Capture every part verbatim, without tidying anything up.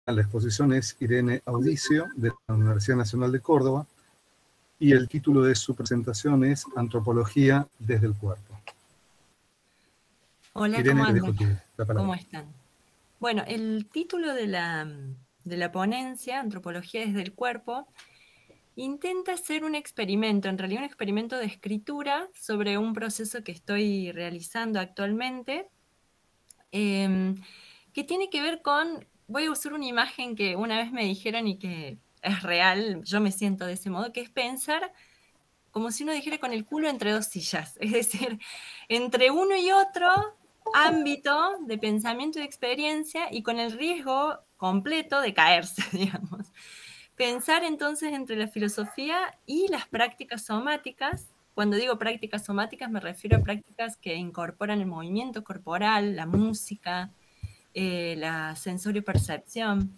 La exposición es Irene Audicio, de la Universidad Nacional de Córdoba, y el título de su presentación es Antropología desde el cuerpo. Hola, Irene, ¿cómo te dejo andan? tu, la ¿Cómo palabra. están? Bueno, el título de la, de la ponencia, Antropología desde el cuerpo, intenta hacer un experimento, en realidad un experimento de escritura sobre un proceso que estoy realizando actualmente, eh, que tiene que ver con, voy a usar una imagen que una vez me dijeron y que es real, yo me siento de ese modo, que es pensar como si uno dijera con el culo entre dos sillas, es decir, entre uno y otro ámbito de pensamiento y de experiencia y con el riesgo completo de caerse, digamos. Pensar entonces entre la filosofía y las prácticas somáticas. Cuando digo prácticas somáticas me refiero a prácticas que incorporan el movimiento corporal, la música, eh, la sensorio-percepción.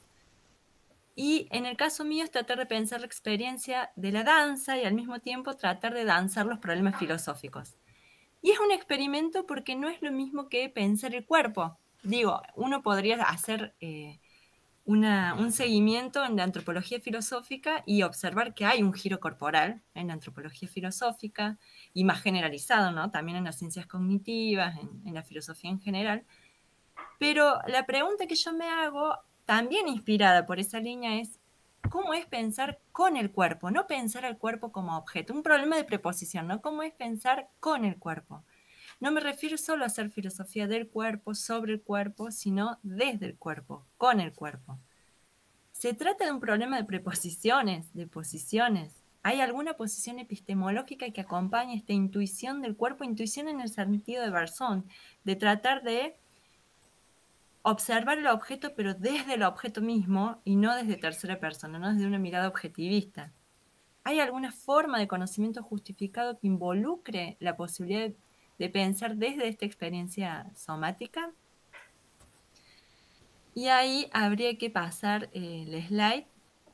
Y en el caso mío es tratar de pensar la experiencia de la danza y al mismo tiempo tratar de danzar los problemas filosóficos. Y es un experimento porque no es lo mismo que pensar el cuerpo. Digo, uno podría hacer eh, una, un seguimiento en la antropología filosófica y observar que hay un giro corporal en la antropología filosófica y más generalizado, ¿no? También en las ciencias cognitivas, en, en la filosofía en general. Pero la pregunta que yo me hago, también inspirada por esa línea, es ¿cómo es pensar con el cuerpo? No pensar al cuerpo como objeto. Un problema de preposición, ¿no? ¿Cómo es pensar con el cuerpo? No me refiero solo a hacer filosofía del cuerpo, sobre el cuerpo, sino desde el cuerpo, con el cuerpo. Se trata de un problema de preposiciones, de posiciones. ¿Hay alguna posición epistemológica que acompañe esta intuición del cuerpo? Intuición en el sentido de Bersón, de tratar de observar el objeto, pero desde el objeto mismo y no desde tercera persona, no desde una mirada objetivista. ¿Hay alguna forma de conocimiento justificado que involucre la posibilidad de pensar desde esta experiencia somática? Y ahí habría que pasar eh, el slide.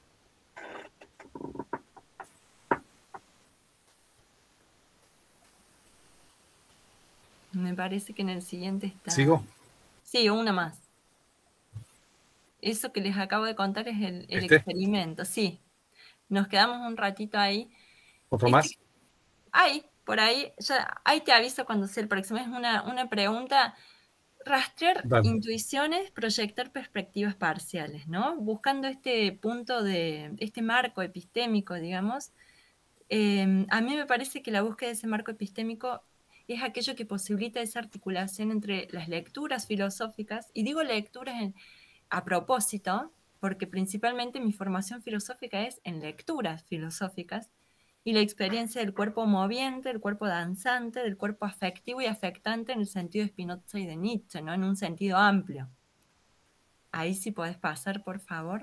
Me parece que en el siguiente está... ¿Sigo? Sí, una más. Eso que les acabo de contar es el, el ¿Este? experimento, sí. Nos quedamos un ratito ahí. ¿Otro Este, más? ahí, por ahí, ya, ahí te aviso cuando sea el próximo. Es una, una pregunta, rastrear Dale. intuiciones, proyectar perspectivas parciales, ¿no? Buscando este punto de, este marco epistémico, digamos. Eh, a mí me parece que la búsqueda de ese marco epistémico es aquello que posibilita esa articulación entre las lecturas filosóficas, y digo lecturas en, a propósito, porque principalmente mi formación filosófica es en lecturas filosóficas, y la experiencia del cuerpo moviente, del cuerpo danzante, del cuerpo afectivo y afectante en el sentido de Spinoza y de Nietzsche, ¿no? En un sentido amplio. Ahí sí podés pasar, por favor.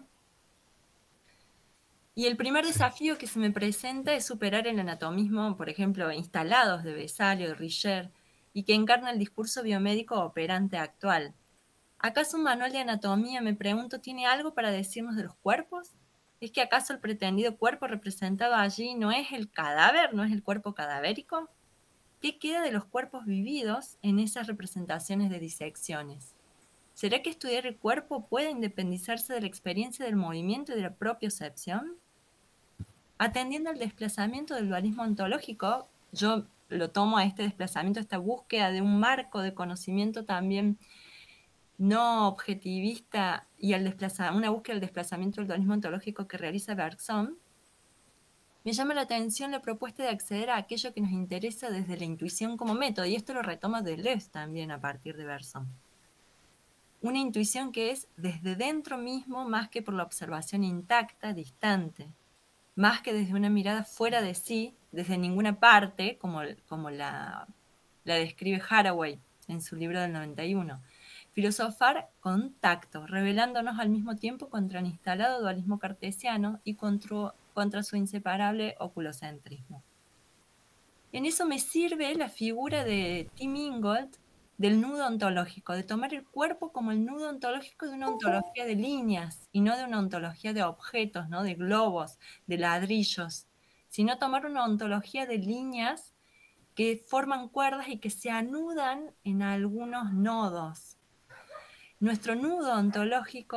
Y el primer Sí. desafío que se me presenta es superar el anatomismo, por ejemplo, instalados de Besalio, de Richer, y que encarna el discurso biomédico operante actual. ¿Acaso un manual de anatomía, me pregunto, tiene algo para decirnos de los cuerpos? ¿Es que acaso el pretendido cuerpo representado allí no es el cadáver, no es el cuerpo cadavérico? ¿Qué queda de los cuerpos vividos en esas representaciones de disecciones? ¿Será que estudiar el cuerpo puede independizarse de la experiencia del movimiento y de la propiocepción? Atendiendo al desplazamiento del dualismo ontológico, yo lo tomo a este desplazamiento, a esta búsqueda de un marco de conocimiento también no objetivista y al desplazar, una búsqueda del desplazamiento del dualismo ontológico que realiza Bergson, me llama la atención la propuesta de acceder a aquello que nos interesa desde la intuición como método, y esto lo retoma Deleuze también a partir de Bergson. Una intuición que es desde dentro mismo más que por la observación intacta, distante, más que desde una mirada fuera de sí, desde ninguna parte, como, como la, la describe Haraway en su libro del noventa y uno. Filosofar con tacto, revelándonos al mismo tiempo contra el instalado dualismo cartesiano y contra, contra su inseparable oculocentrismo. En eso me sirve la figura de Tim Ingold del nudo ontológico, de tomar el cuerpo como el nudo ontológico de una ontología de líneas y no de una ontología de objetos, ¿no? De globos, de ladrillos, sino tomar una ontología de líneas que forman cuerdas y que se anudan en algunos nodos. Nuestro nudo ontológico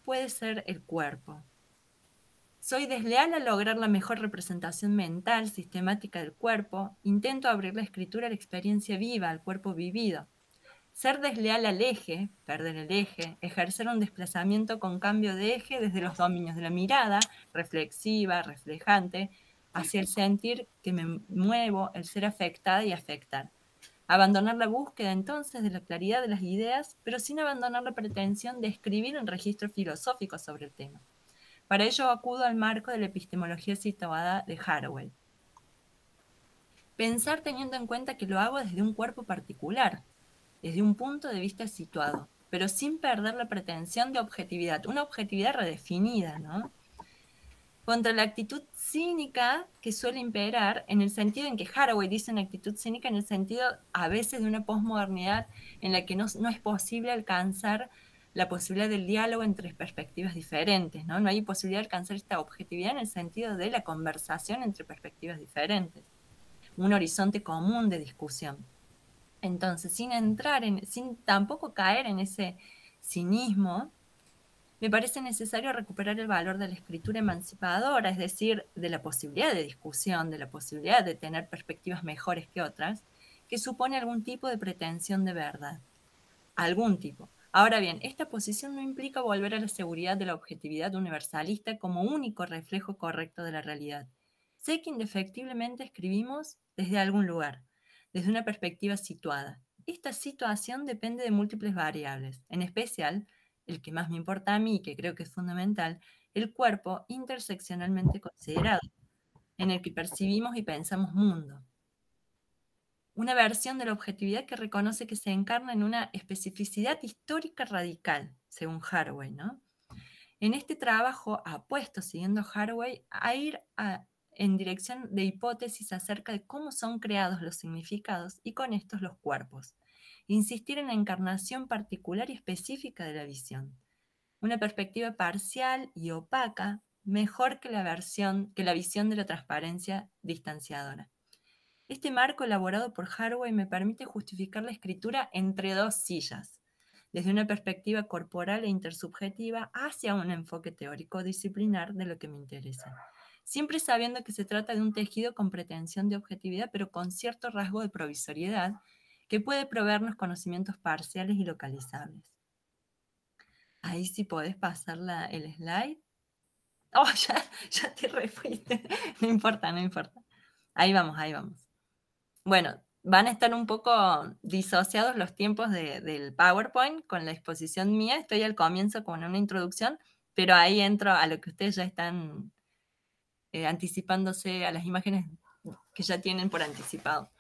puede ser el cuerpo. Soy desleal al lograr la mejor representación mental, sistemática del cuerpo. Intento abrir la escritura a la experiencia viva, al cuerpo vivido. Ser desleal al eje, perder el eje, ejercer un desplazamiento con cambio de eje desde los dominios de la mirada, reflexiva, reflejante, hacia el sentir que me muevo, el ser afectada y afectar. Abandonar la búsqueda entonces de la claridad de las ideas, pero sin abandonar la pretensión de escribir un registro filosófico sobre el tema. Para ello acudo al marco de la epistemología situada de Haraway. Pensar teniendo en cuenta que lo hago desde un cuerpo particular, desde un punto de vista situado, pero sin perder la pretensión de objetividad, una objetividad redefinida, ¿no? Contra la actitud cínica que suele imperar, en el sentido en que Haraway dice una actitud cínica en el sentido a veces de una posmodernidad en la que no, no es posible alcanzar la posibilidad del diálogo entre perspectivas diferentes, ¿no? No hay posibilidad de alcanzar esta objetividad en el sentido de la conversación entre perspectivas diferentes, un horizonte común de discusión. Entonces, sin entrar en, sin tampoco caer en ese cinismo, me parece necesario recuperar el valor de la escritura emancipadora, es decir, de la posibilidad de discusión, de la posibilidad de tener perspectivas mejores que otras, que supone algún tipo de pretensión de verdad. Algún tipo. Ahora bien, esta posición no implica volver a la seguridad de la objetividad universalista como único reflejo correcto de la realidad. Sé que indefectiblemente escribimos desde algún lugar, desde una perspectiva situada. Esta situación depende de múltiples variables, en especial, el que más me importa a mí y que creo que es fundamental, el cuerpo interseccionalmente considerado, en el que percibimos y pensamos mundo. Una versión de la objetividad que reconoce que se encarna en una especificidad histórica radical, según Haraway, ¿no? En este trabajo apuesto, siguiendo Haraway, a ir a, en dirección de hipótesis acerca de cómo son creados los significados y con estos los cuerpos. Insistir en la encarnación particular y específica de la visión. Una perspectiva parcial y opaca, mejor que la, versión, que la visión de la transparencia distanciadora. Este marco elaborado por Haraway me permite justificar la escritura entre dos sillas, desde una perspectiva corporal e intersubjetiva hacia un enfoque teórico disciplinar de lo que me interesa, siempre sabiendo que se trata de un tejido con pretensión de objetividad, pero con cierto rasgo de provisoriedad que puede proveernos conocimientos parciales y localizables. Ahí sí podés pasar la, el slide. Oh, ya, ya te refuiste. No importa, no importa. Ahí vamos, ahí vamos. Bueno, van a estar un poco disociados los tiempos de, del PowerPoint con la exposición mía. Estoy al comienzo con una introducción, pero ahí entro a lo que ustedes ya están eh, anticipándose a las imágenes que ya tienen por anticipado.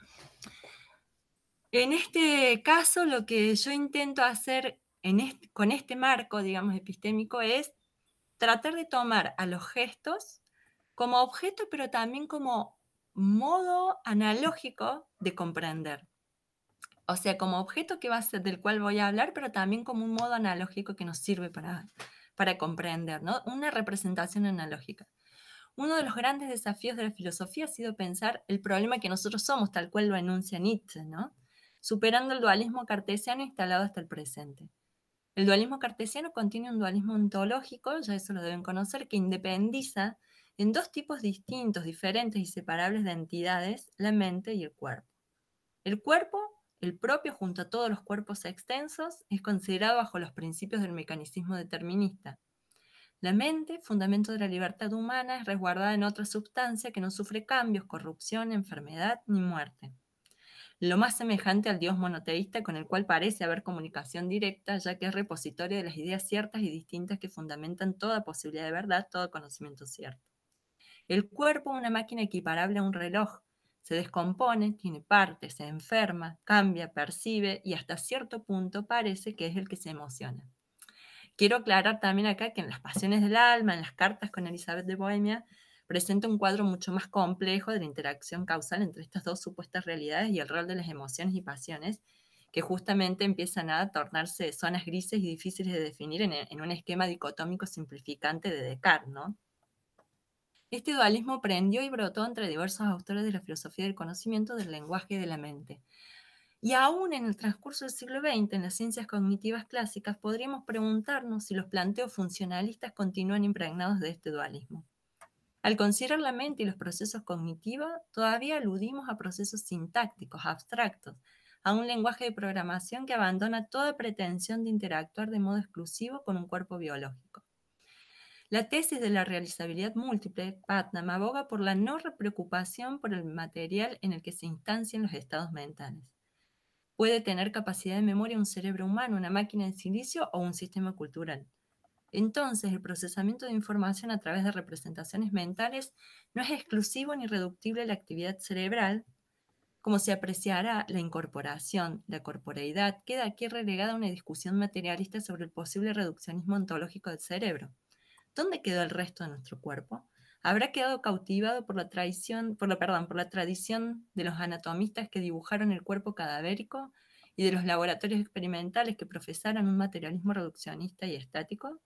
En este caso, lo que yo intento hacer en este, con este marco, digamos, epistémico, es tratar de tomar a los gestos como objeto, pero también como modo analógico de comprender. O sea, como objeto que va a ser, del cual voy a hablar, pero también como un modo analógico que nos sirve para, para comprender, ¿no? Una representación analógica. Uno de los grandes desafíos de la filosofía ha sido pensar el problema que nosotros somos, tal cual lo enuncia Nietzsche, ¿no? Superando el dualismo cartesiano instalado hasta el presente. El dualismo cartesiano contiene un dualismo ontológico, ya eso lo deben conocer, que independiza en dos tipos distintos, diferentes y separables de entidades, la mente y el cuerpo. El cuerpo, el propio junto a todos los cuerpos extensos, es considerado bajo los principios del mecanicismo determinista. La mente, fundamento de la libertad humana, es resguardada en otra sustancia que no sufre cambios, corrupción, enfermedad ni muerte. Lo más semejante al Dios monoteísta con el cual parece haber comunicación directa, ya que es repositorio de las ideas ciertas y distintas que fundamentan toda posibilidad de verdad, todo conocimiento cierto. El cuerpo, una máquina equiparable a un reloj, se descompone, tiene partes, se enferma, cambia, percibe y hasta cierto punto parece que es el que se emociona. Quiero aclarar también acá que en Las Pasiones del Alma, en las cartas con Elizabeth de Bohemia, presenta un cuadro mucho más complejo de la interacción causal entre estas dos supuestas realidades y el rol de las emociones y pasiones, que justamente empiezan a tornarse zonas grises y difíciles de definir en, en un esquema dicotómico simplificante de Descartes, ¿no? Este dualismo prendió y brotó entre diversos autores de la filosofía del conocimiento, del lenguaje y de la mente. Y aún en el transcurso del siglo veinte, en las ciencias cognitivas clásicas, podríamos preguntarnos si los planteos funcionalistas continúan impregnados de este dualismo. Al considerar la mente y los procesos cognitivos, todavía aludimos a procesos sintácticos, abstractos, a un lenguaje de programación que abandona toda pretensión de interactuar de modo exclusivo con un cuerpo biológico. La tesis de la realizabilidad múltiple, Putnam, aboga por la no preocupación por el material en el que se instancian los estados mentales. Puede tener capacidad de memoria un cerebro humano, una máquina de silicio o un sistema cultural. Entonces, el procesamiento de información a través de representaciones mentales no es exclusivo ni reductible a la actividad cerebral, como se apreciará la incorporación, la corporeidad, queda aquí relegada a una discusión materialista sobre el posible reduccionismo ontológico del cerebro. ¿Dónde quedó el resto de nuestro cuerpo? ¿Habrá quedado cautivado por la tradición, por la, perdón, por la tradición de los anatomistas que dibujaron el cuerpo cadavérico y de los laboratorios experimentales que profesaran un materialismo reduccionista y estático?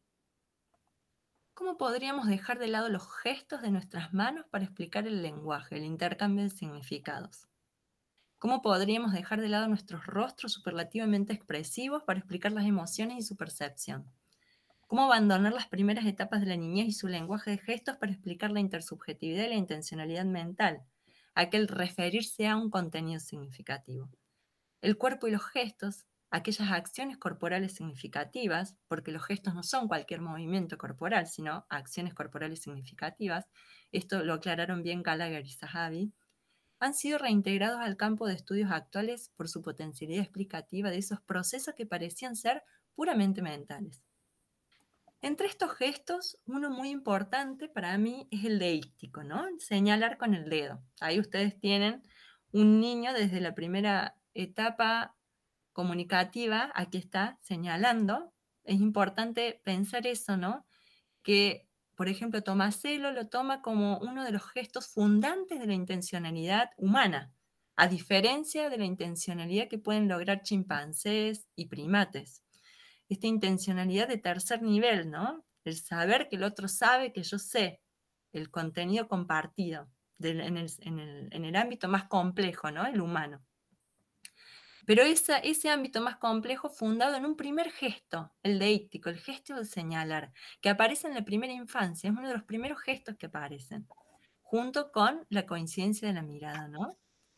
¿Cómo podríamos dejar de lado los gestos de nuestras manos para explicar el lenguaje, el intercambio de significados? ¿Cómo podríamos dejar de lado nuestros rostros superlativamente expresivos para explicar las emociones y su percepción? ¿Cómo abandonar las primeras etapas de la niñez y su lenguaje de gestos para explicar la intersubjetividad y la intencionalidad mental, aquel referirse a un contenido significativo? El cuerpo y los gestos, aquellas acciones corporales significativas, porque los gestos no son cualquier movimiento corporal, sino acciones corporales significativas, esto lo aclararon bien Gallagher y Zahavi, han sido reintegrados al campo de estudios actuales por su potencialidad explicativa de esos procesos que parecían ser puramente mentales. Entre estos gestos, uno muy importante para mí es el deístico, ¿no? Señalar con el dedo. Ahí ustedes tienen un niño desde la primera etapa comunicativa, aquí está señalando. Es importante pensar eso, ¿no? Que, por ejemplo, Tomasello lo toma como uno de los gestos fundantes de la intencionalidad humana, a diferencia de la intencionalidad que pueden lograr chimpancés y primates. Esta intencionalidad de tercer nivel, ¿no? El saber que el otro sabe que yo sé, el contenido compartido del, en, el, en, el, en el ámbito más complejo, ¿no? El humano. Pero esa, ese ámbito más complejo fundado en un primer gesto, el deíctico, el gesto de señalar, que aparece en la primera infancia, es uno de los primeros gestos que aparecen, junto con la coincidencia de la mirada, ¿no?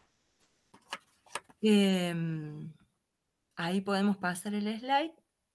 Eh, ahí podemos pasar el slide.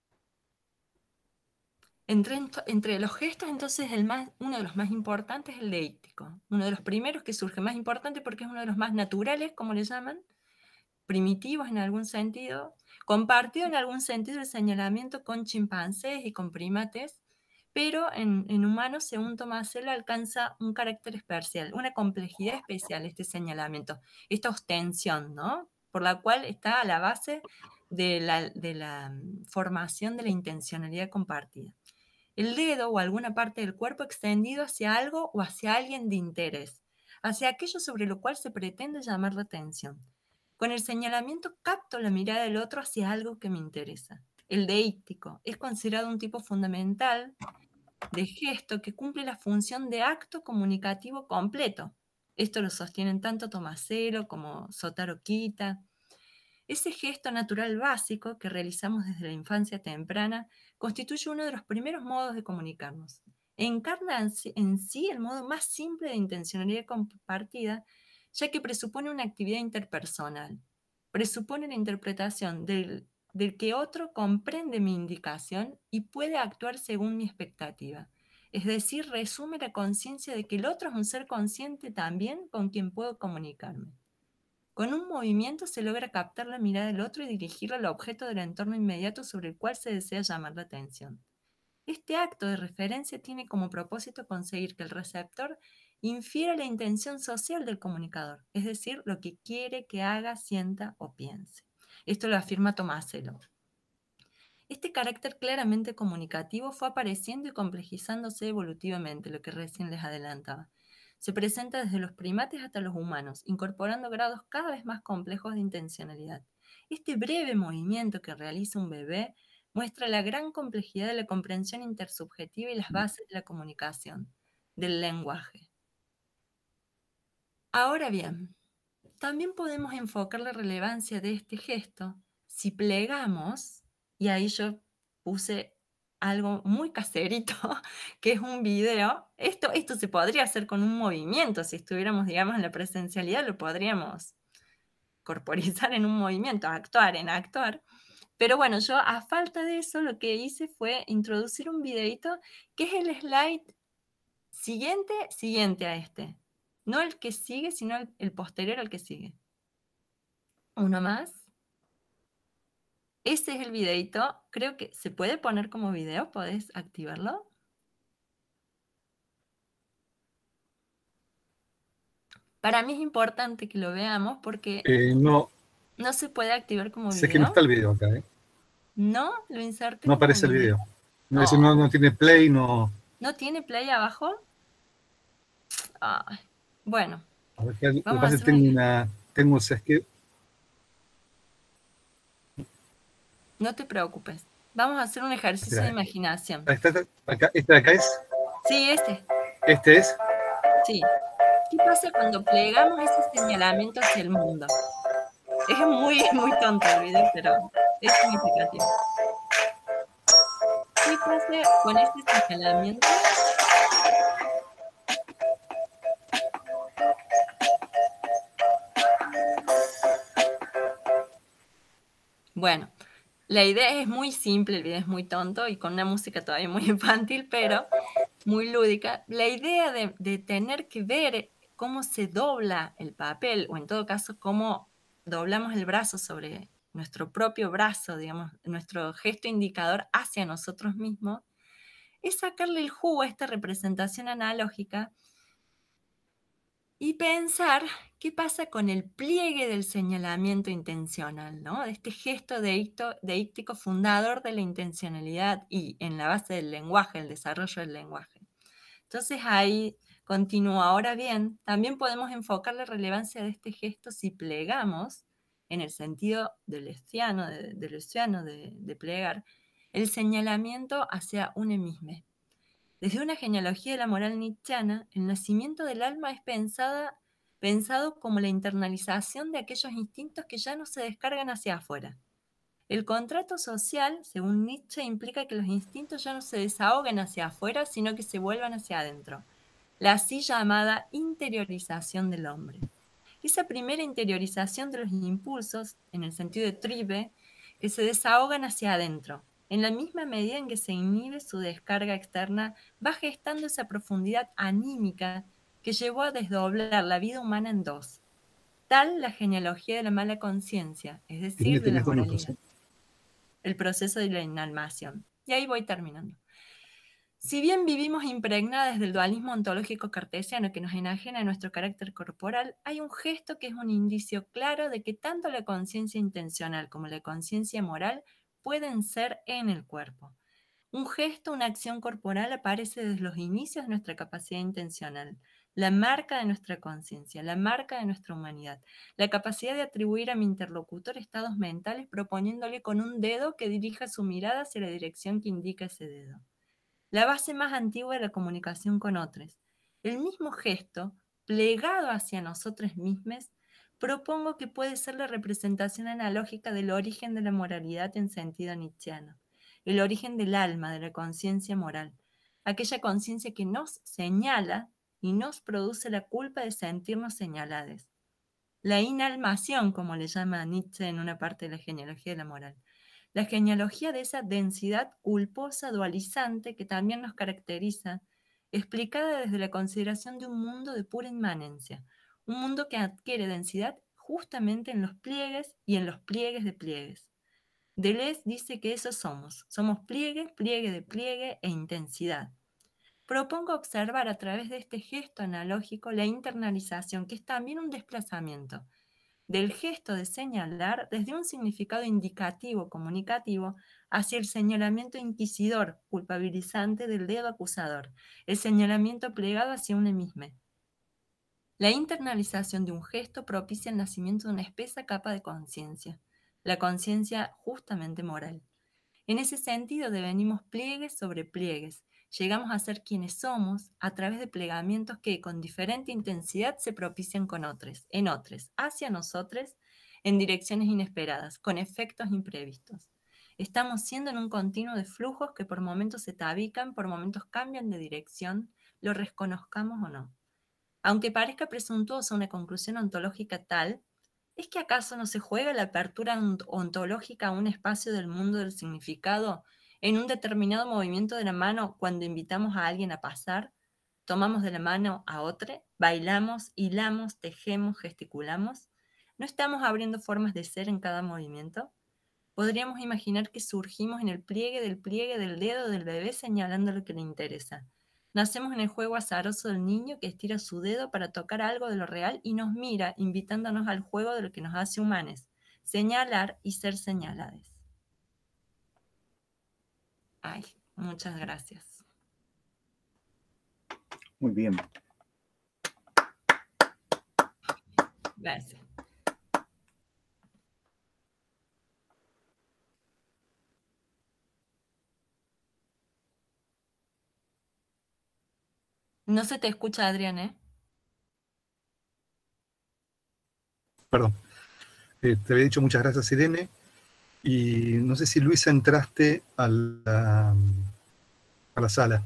Entre, entre, los gestos, entonces, el más, uno de los más importantes es el deíctico. Uno de los primeros que surge, más importante porque es uno de los más naturales, como le llaman, primitivos en algún sentido, compartido en algún sentido el señalamiento con chimpancés y con primates, pero en, en humanos, según Tomasello, alcanza un carácter especial, una complejidad especial este señalamiento, esta ostensión, ¿no? Por la cual está a la base de la, de la formación de la intencionalidad compartida. El dedo o alguna parte del cuerpo extendido hacia algo o hacia alguien de interés, hacia aquello sobre lo cual se pretende llamar la atención. Con el señalamiento capto la mirada del otro hacia algo que me interesa. El deíctico es considerado un tipo fundamental de gesto que cumple la función de acto comunicativo completo. Esto lo sostienen tanto Tomasello como Sotaro Kita. Ese gesto natural básico que realizamos desde la infancia temprana constituye uno de los primeros modos de comunicarnos. Encarna en sí el modo más simple de intencionalidad compartida, ya que presupone una actividad interpersonal. Presupone la interpretación del, del que otro comprende mi indicación y puede actuar según mi expectativa. Es decir, resume la conciencia de que el otro es un ser consciente también con quien puedo comunicarme. Con un movimiento se logra captar la mirada del otro y dirigirla al objeto del entorno inmediato sobre el cual se desea llamar la atención. Este acto de referencia tiene como propósito conseguir que el receptor infiera la intención social del comunicador, es decir, lo que quiere que haga, sienta o piense. Esto lo afirma Tomasello. Este carácter claramente comunicativo fue apareciendo y complejizándose evolutivamente, lo que recién les adelantaba. Se presenta desde los primates hasta los humanos, incorporando grados cada vez más complejos de intencionalidad. Este breve movimiento que realiza un bebé muestra la gran complejidad de la comprensión intersubjetiva y las bases de la comunicación, del lenguaje. Ahora bien, también podemos enfocar la relevancia de este gesto si plegamos, y ahí yo puse algo muy caserito, que es un video. Esto, esto se podría hacer con un movimiento, si estuviéramos, digamos, en la presencialidad, lo podríamos corporizar en un movimiento, actuar en actuar. Pero bueno, yo a falta de eso lo que hice fue introducir un videito que es el slide siguiente, siguiente a este. No el que sigue, sino el, el posterior al que sigue. Uno más. Ese es el videito. Creo que se puede poner como video. ¿Podés activarlo? Para mí es importante que lo veamos porque Eh, no, no se puede activar como sé que no está video. el video acá, ¿eh? No, lo inserté No como aparece el video. video. No, ese Oh, no, no tiene play, no. ¿no tiene play abajo? Ay, bueno, A ver, que- lo que vamos a pasa es que hacer un tengo ej- una. Tengo, ¿sabes qué? No te preocupes. Vamos a hacer un ejercicio de Espera, imaginación. ahí está, está, acá, este de acá es. Sí, este. Este es. Sí. ¿Qué pasa cuando plegamos ese señalamiento hacia el mundo? Es muy, muy tonto el video, pero es significativo. ¿Qué pasa con este señalamiento? Bueno, la idea es muy simple, el video es muy tonto y con una música todavía muy infantil, pero muy lúdica. La idea de, de tener que ver cómo se dobla el papel, o en todo caso, cómo doblamos el brazo sobre nuestro propio brazo, digamos, nuestro gesto indicador hacia nosotros mismos, es sacarle el jugo a esta representación analógica y pensar qué pasa con el pliegue del señalamiento intencional, ¿no? De este gesto deicto, deíctico fundador de la intencionalidad y en la base del lenguaje, el desarrollo del lenguaje. Entonces ahí continúa. Ahora bien, también podemos enfocar la relevancia de este gesto si plegamos, en el sentido del lesiano, de, de, lesiano de, de plegar, el señalamiento hacia un emisme. Desde una genealogía de la moral nietzscheana, el nacimiento del alma es pensada, pensado como la internalización de aquellos instintos que ya no se descargan hacia afuera. El contrato social, según Nietzsche, implica que los instintos ya no se desahoguen hacia afuera, sino que se vuelvan hacia adentro. La así llamada interiorización del hombre. Esa primera interiorización de los impulsos, en el sentido de tribe, que se desahogan hacia adentro. En la misma medida en que se inhibe su descarga externa, va gestando esa profundidad anímica que llevó a desdoblar la vida humana en dos. Tal la genealogía de la mala conciencia, es decir, Tiene, de la tenés dos minutos, moralidad. ¿eh? El proceso de la inalmación. Y ahí voy terminando. Si bien vivimos impregnadas del dualismo ontológico cartesiano que nos enajena nuestro carácter corporal, hay un gesto que es un indicio claro de que tanto la conciencia intencional como la conciencia moral pueden ser en el cuerpo. Un gesto, una acción corporal aparece desde los inicios de nuestra capacidad intencional, la marca de nuestra conciencia, la marca de nuestra humanidad, la capacidad de atribuir a mi interlocutor estados mentales proponiéndole con un dedo que dirija su mirada hacia la dirección que indica ese dedo. La base más antigua de la comunicación con otros. El mismo gesto, plegado hacia nosotros mismos, propongo que puede ser la representación analógica del origen de la moralidad en sentido nietzscheano, el origen del alma, de la conciencia moral, aquella conciencia que nos señala y nos produce la culpa de sentirnos señalados. La inalmación, como le llama Nietzsche en una parte de la genealogía de la moral. La genealogía de esa densidad culposa dualizante que también nos caracteriza, explicada desde la consideración de un mundo de pura inmanencia, un mundo que adquiere densidad justamente en los pliegues y en los pliegues de pliegues. Deleuze dice que eso somos, somos pliegue, pliegue de pliegue e intensidad. Propongo observar a través de este gesto analógico la internalización, que es también un desplazamiento, del gesto de señalar desde un significado indicativo, comunicativo, hacia el señalamiento inquisidor, culpabilizante del dedo acusador, el señalamiento plegado hacia un emisme. La internalización de un gesto propicia el nacimiento de una espesa capa de conciencia, la conciencia justamente moral. En ese sentido devenimos pliegues sobre pliegues, llegamos a ser quienes somos a través de plegamientos que con diferente intensidad se propician con otros, en otros, hacia nosotros, en direcciones inesperadas, con efectos imprevistos. Estamos siendo en un continuo de flujos que por momentos se tabican, por momentos cambian de dirección, lo reconozcamos o no. Aunque parezca presuntuosa una conclusión ontológica tal, ¿es que acaso no se juega la apertura ontológica a un espacio del mundo del significado en un determinado movimiento de la mano cuando invitamos a alguien a pasar? ¿Tomamos de la mano a otro? ¿Bailamos, hilamos, tejemos, gesticulamos? ¿No estamos abriendo formas de ser en cada movimiento? Podríamos imaginar que surgimos en el pliegue del pliegue del dedo del bebé señalando lo que le interesa. Nacemos en el juego azaroso del niño que estira su dedo para tocar algo de lo real y nos mira, invitándonos al juego de lo que nos hace humanos, señalar y ser señalados. Ay, muchas gracias. Muy bien. Gracias. No se te escucha, Adrián, ¿eh? Perdón. Eh, te había dicho muchas gracias, Irene. Y no sé si Luisa entraste a la, a la sala.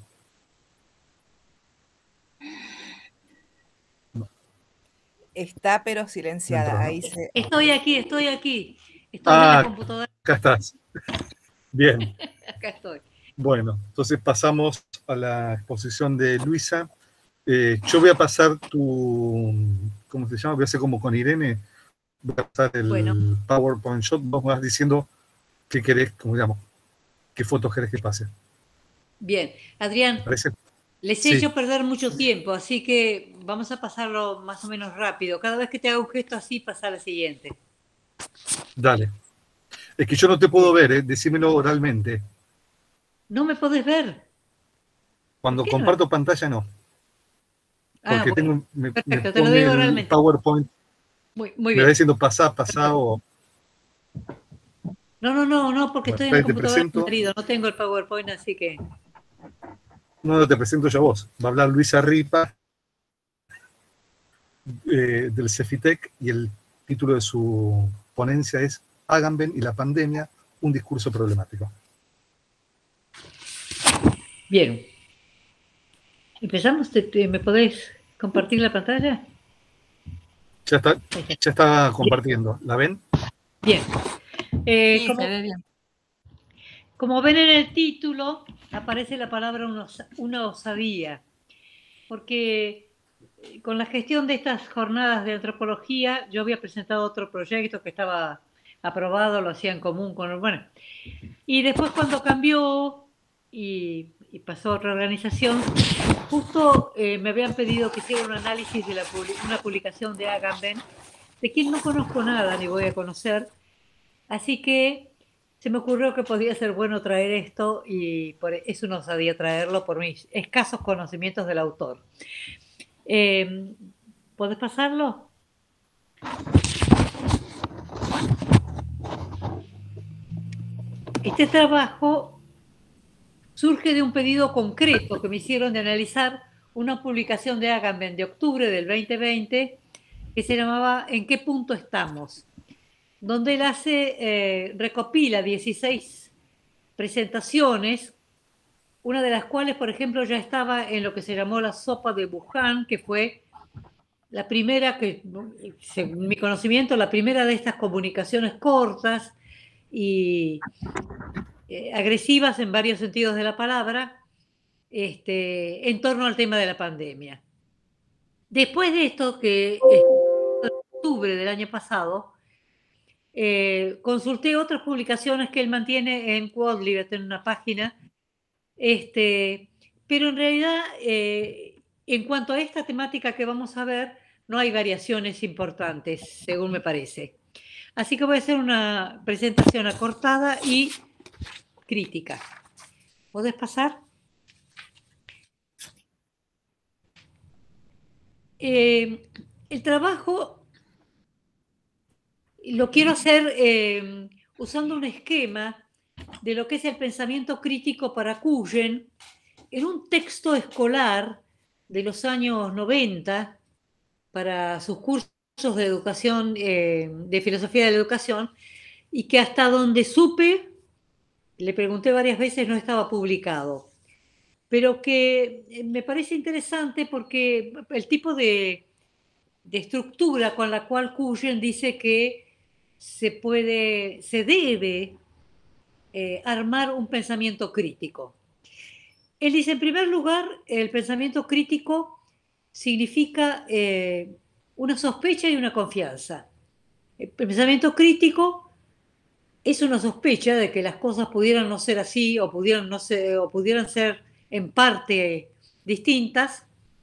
No. Está pero silenciada. No entró, ¿no? Ahí se... Estoy aquí, estoy aquí. Estoy Ah, en la computadora. Acá estás. Bien. Acá estoy. Bueno, entonces pasamos a la exposición de Luisa. Eh, yo voy a pasar tu, ¿cómo se llama? Voy a hacer como con Irene, voy a pasar el Bueno. PowerPoint shot, vos vas diciendo qué querés, como digamos, qué fotos querés que pase. Bien, Adrián, ¿Te parece? les he Sí. hecho perder mucho tiempo, así que vamos a pasarlo más o menos rápido. Cada vez que te haga un gesto así, pasa a la siguiente. Dale. Es que yo no te puedo ver, ¿eh? Decímelo oralmente. ¿No me podés ver? Cuando ¿Por qué no? comparto pantalla no. Ah, Porque bueno, tengo, me, perfecto, me te lo pone digo el oralmente. PowerPoint, Muy, muy me va bien. diciendo pasá, pasá o... No, no, no, no, porque Bueno, estoy en la te computadora de mi presento. marido, no tengo el PowerPoint, así que... No, no, te presento yo a vos. Va a hablar Luisa Ripa eh, del Cefitec y el título de su ponencia es Agamben y la pandemia, un discurso problemático. Bien. ¿Empezamos? ¿Te- te- ¿Me podés compartir la pantalla? Ya está, Ahí está. ya está compartiendo. ¿La ven? Bien. Eh, Sí, como, se ve bien. como ven en el título, aparece la palabra una, osa- una osadía, porque eh, con la gestión de estas jornadas de antropología, yo había presentado otro proyecto que estaba aprobado, lo hacía en común con... Bueno, y después cuando cambió y, y pasó a otra organización, justo eh, me habían pedido que hiciera un análisis de la, publi- una publicación de Agamben, de quien no conozco nada ni voy a conocer, así que se me ocurrió que podía ser bueno traer esto y por eso no sabía traerlo por mis escasos conocimientos del autor. Eh, ¿Podés pasarlo? Este trabajo surge de un pedido concreto que me hicieron de analizar una publicación de Agamben de octubre del veinte veinte que se llamaba ¿En qué punto estamos?, donde él hace, eh, recopila dieciséis presentaciones, una de las cuales, por ejemplo, ya estaba en lo que se llamó la sopa de Wuhan, que fue la primera, que, según mi conocimiento, la primera de estas comunicaciones cortas y eh, agresivas en varios sentidos de la palabra, este, en torno al tema de la pandemia. Después de esto, que es en octubre del año pasado, eh, consulté otras publicaciones que él mantiene en Quadlibet, en una página, este, pero en realidad, eh, en cuanto a esta temática que vamos a ver, no hay variaciones importantes, según me parece. Así que voy a hacer una presentación acortada y crítica. ¿Podés pasar? Eh, el trabajo lo quiero hacer eh, usando un esquema de lo que es el pensamiento crítico para Kuyen, en un texto escolar de los años noventa para sus cursos de educación, eh, de filosofía de la educación, y que hasta donde supe, le pregunté varias veces, no estaba publicado. Pero que me parece interesante porque el tipo de, de estructura con la cual Kuyen dice que se puede, se debe eh, armar un pensamiento crítico. Él dice, en primer lugar, el pensamiento crítico significa eh, una sospecha y una confianza. El pensamiento crítico es una sospecha de que las cosas pudieran no ser así o pudieran, no ser, o pudieran ser en parte distintas.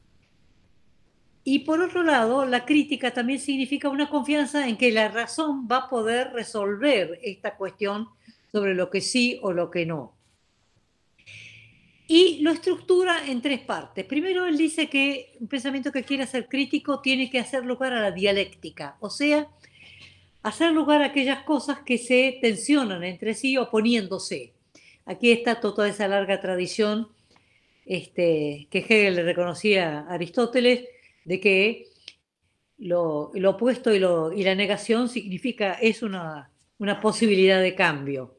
Y por otro lado, la crítica también significa una confianza en que la razón va a poder resolver esta cuestión sobre lo que sí o lo que no. Y lo estructura en tres partes. Primero, él dice que un pensamiento que quiera ser crítico tiene que hacer lugar a la dialéctica, o sea, hacer lugar a aquellas cosas que se tensionan entre sí oponiéndose. Aquí está toda esa larga tradición este, que Hegel le reconocía a Aristóteles, de que lo, lo opuesto y, lo, y la negación significa, es una, una posibilidad de cambio.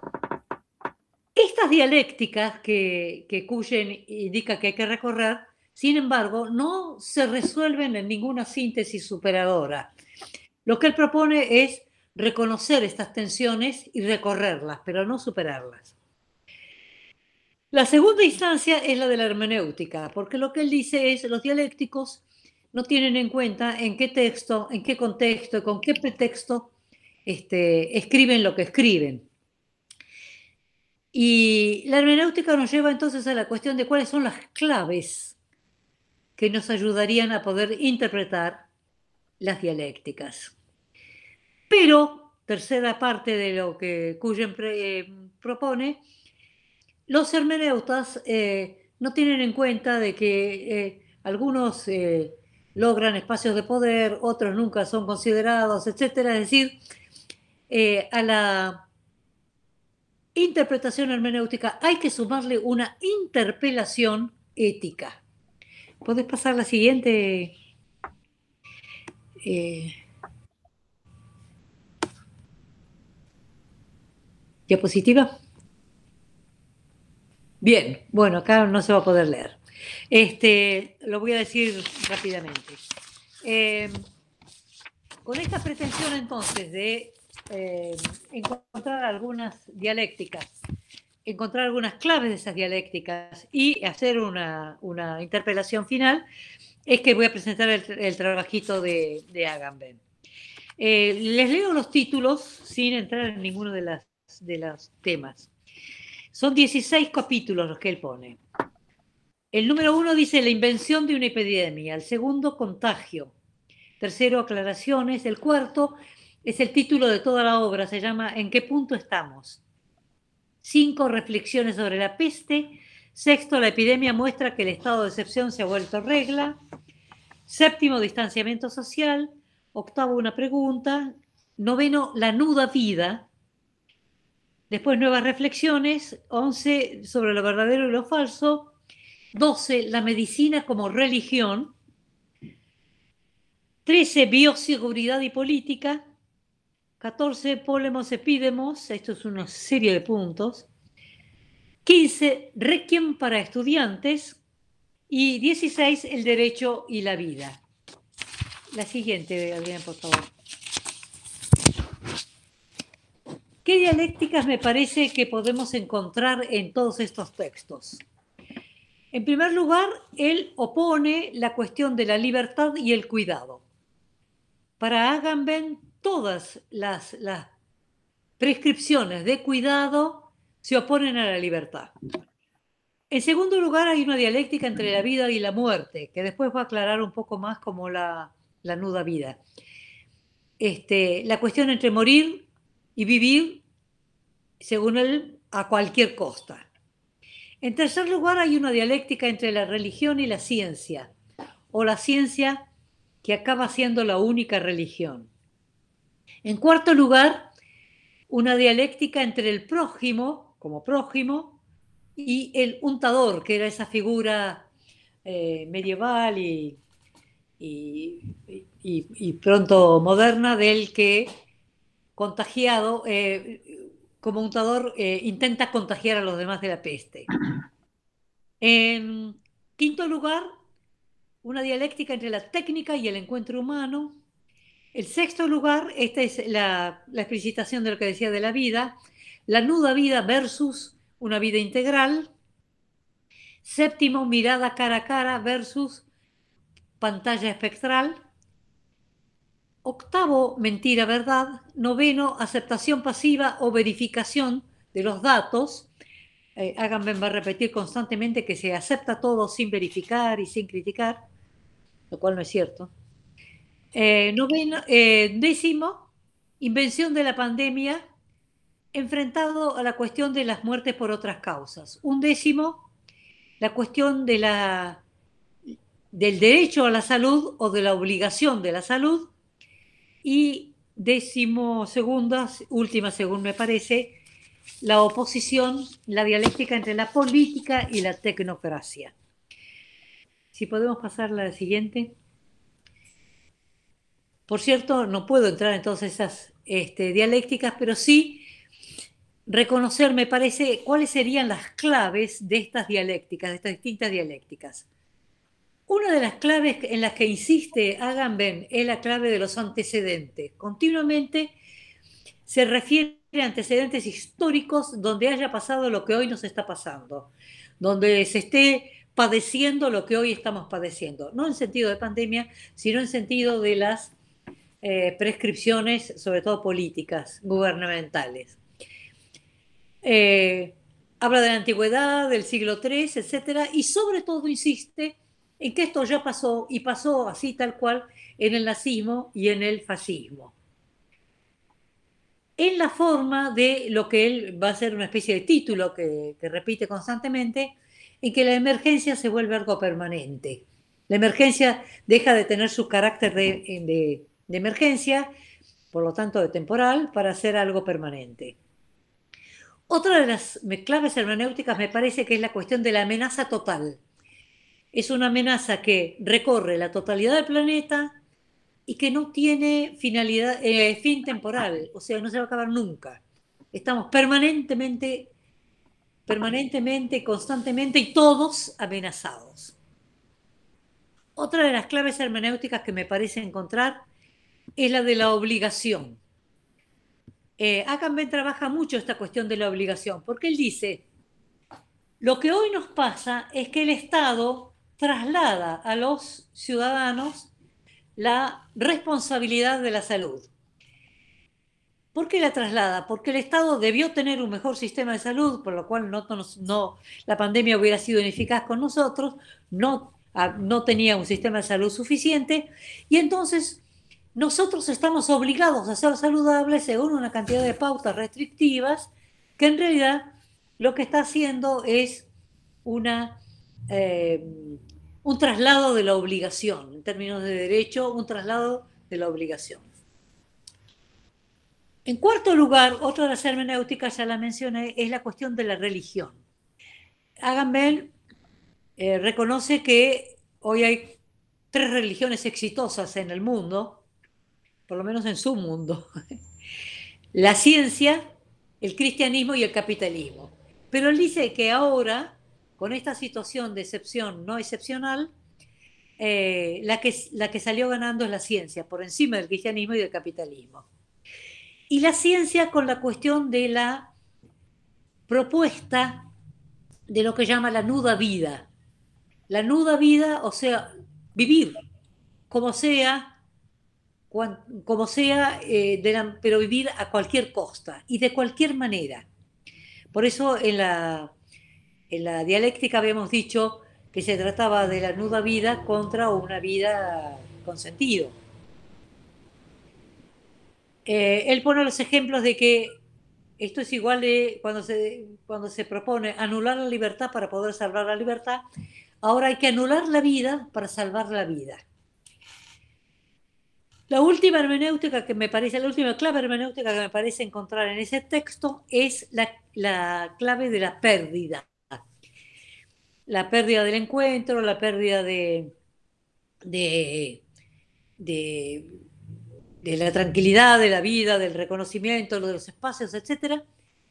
Estas dialécticas que, que Kuyen indica que hay que recorrer, sin embargo, no se resuelven en ninguna síntesis superadora. Lo que él propone es reconocer estas tensiones y recorrerlas, pero no superarlas. La segunda instancia es la de la hermenéutica, porque lo que él dice es los dialécticos no tienen en cuenta en qué texto, en qué contexto y con qué pretexto este, escriben lo que escriben. Y la hermenéutica nos lleva entonces a la cuestión de cuáles son las claves que nos ayudarían a poder interpretar las dialécticas. Pero, tercera parte de lo que Kuyen eh, propone, los hermeneutas eh, no tienen en cuenta de que eh, algunos eh, logran espacios de poder, otros nunca son considerados, etcétera. Es decir, eh, a la interpretación hermenéutica hay que sumarle una interpelación ética. ¿Podés pasar la siguiente? Eh, diapositiva. Bien, bueno, acá no se va a poder leer. Este, lo voy a decir rápidamente. Eh, con esta pretensión entonces de eh, encontrar algunas dialécticas, encontrar algunas claves de esas dialécticas y hacer una, una interpelación final, es que voy a presentar el, el trabajito de, de Agamben. Eh, les leo los títulos sin entrar en ninguno de, las, de los temas. Son dieciséis capítulos los que él pone. El número uno dice la invención de una epidemia, el segundo contagio, tercero aclaraciones, el cuarto es el título de toda la obra, se llama ¿En qué punto estamos? Cinco, reflexiones sobre la peste. Sexto, la epidemia muestra que el estado de excepción se ha vuelto regla. Séptimo, distanciamiento social. Octavo, una pregunta. Noveno, la nuda vida. Después, nuevas reflexiones. Once, sobre lo verdadero y lo falso. Doce, la medicina como religión. Trece, bioseguridad y política. catorce, polemos epidemos. Esto es una serie de puntos. quince, requiem para estudiantes. Y dieciséis, el derecho y la vida. La siguiente, alguien, por favor. ¿Qué dialécticas me parece que podemos encontrar en todos estos textos? En primer lugar, él opone la cuestión de la libertad y el cuidado. Para Agamben, todas las, las prescripciones de cuidado se oponen a la libertad. En segundo lugar, hay una dialéctica entre la vida y la muerte, que después va a aclarar un poco más como la, la nuda vida. Este, la cuestión entre morir y vivir, según él, a cualquier costa. En tercer lugar, hay una dialéctica entre la religión y la ciencia, o la ciencia que acaba siendo la única religión. En cuarto lugar, una dialéctica entre el prójimo, como prójimo, y el untador, que era esa figura eh, medieval y, y, y, y pronto moderna del que contagiado, eh, como untador, eh, intenta contagiar a los demás de la peste. En quinto lugar, una dialéctica entre la técnica y el encuentro humano. El sexto lugar, esta es la, la explicitación de lo que decía de la vida, la nuda vida versus una vida integral. Séptimo, mirada cara a cara versus pantalla espectral. Octavo, mentira, verdad. Noveno, aceptación pasiva o verificación de los datos. Eh, Agamben va a repetir constantemente que se acepta todo sin verificar y sin criticar, lo cual no es cierto. Eh, noveno, eh, décimo, invención de la pandemia enfrentado a la cuestión de las muertes por otras causas. Un décimo, la cuestión de la, del derecho a la salud o de la obligación de la salud. Y décimo segunda, última según me parece, la oposición, la dialéctica entre la política y la tecnocracia. Si podemos pasar a la siguiente. Por cierto, no puedo entrar en todas esas este, dialécticas, pero sí reconocer, me parece, cuáles serían las claves de estas dialécticas, de estas distintas dialécticas. Una de las claves en las que insiste Agamben es la clave de los antecedentes. Continuamente se refiere a antecedentes históricos donde haya pasado lo que hoy nos está pasando, donde se esté padeciendo lo que hoy estamos padeciendo, no en sentido de pandemia, sino en sentido de las eh, prescripciones, sobre todo políticas, gubernamentales. Eh, habla de la antigüedad, del siglo tres, etcétera, y sobre todo insiste en que esto ya pasó, y pasó así tal cual en el nazismo y en el fascismo. En la forma de lo que él va a ser una especie de título que, que repite constantemente, en que la emergencia se vuelve algo permanente. La emergencia deja de tener su carácter de, de, de emergencia, por lo tanto de temporal, para ser algo permanente. Otra de las claves hermenéuticas me parece que es la cuestión de la amenaza total. Es una amenaza que recorre la totalidad del planeta y que no tiene finalidad, eh, fin temporal, o sea, no se va a acabar nunca. Estamos permanentemente, permanentemente, constantemente y todos amenazados. Otra de las claves hermenéuticas que me parece encontrar es la de la obligación. Eh, Agamben trabaja mucho esta cuestión de la obligación, porque él dice, lo que hoy nos pasa es que el Estado traslada a los ciudadanos la responsabilidad de la salud. ¿Por qué la traslada? Porque el Estado debió tener un mejor sistema de salud, por lo cual no, no, no, la pandemia hubiera sido ineficaz con nosotros, no, no tenía un sistema de salud suficiente, y entonces nosotros estamos obligados a ser saludables según una cantidad de pautas restrictivas que en realidad lo que está haciendo es una, eh, un traslado de la obligación, en términos de derecho, un traslado de la obligación. En cuarto lugar, otra de las hermenéuticas, ya la mencioné, es la cuestión de la religión. Agamben eh, reconoce que hoy hay tres religiones exitosas en el mundo, por lo menos en su mundo. La ciencia, el cristianismo y el capitalismo. Pero él dice que ahora, con esta situación de excepción no excepcional, eh, la, que, la que salió ganando es la ciencia, por encima del cristianismo y del capitalismo. Y la ciencia con la cuestión de la propuesta de lo que llama la nuda vida. La nuda vida, o sea, vivir como sea, como sea, eh, de la, pero vivir a cualquier costa y de cualquier manera. Por eso en la, en la dialéctica habíamos dicho que se trataba de la nuda vida contra una vida con sentido. Eh, él pone los ejemplos de que esto es igual de cuando se, cuando se propone anular la libertad para poder salvar la libertad, ahora hay que anular la vida para salvar la vida. La última hermenéutica que me parece, la última clave hermenéutica que me parece encontrar en ese texto es la, la clave de la pérdida. la pérdida del encuentro, la pérdida de, de, de, de la tranquilidad, de la vida, del reconocimiento, de los espacios, etcétera.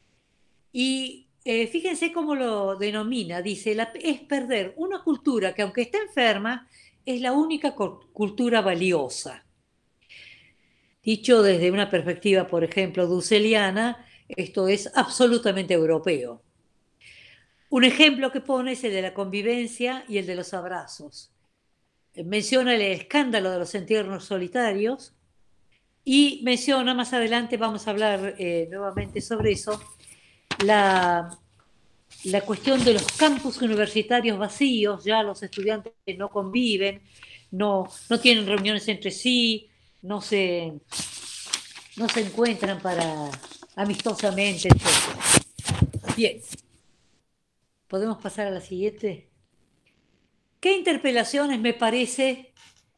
Y eh, fíjense cómo lo denomina, dice, la, es perder una cultura que aunque esté enferma, es la única cultura valiosa. Dicho desde una perspectiva, por ejemplo, dusseliana, esto es absolutamente europeo. Un ejemplo que pone es el de la convivencia y el de los abrazos. Menciona el escándalo de los entierros solitarios y menciona, más adelante vamos a hablar eh, nuevamente sobre eso, la, la cuestión de los campus universitarios vacíos. Ya los estudiantes no conviven, no, no tienen reuniones entre sí, no se, no se encuentran para amistosamente, etcétera. Bien. ¿Podemos pasar a la siguiente? ¿Qué interpelaciones me parece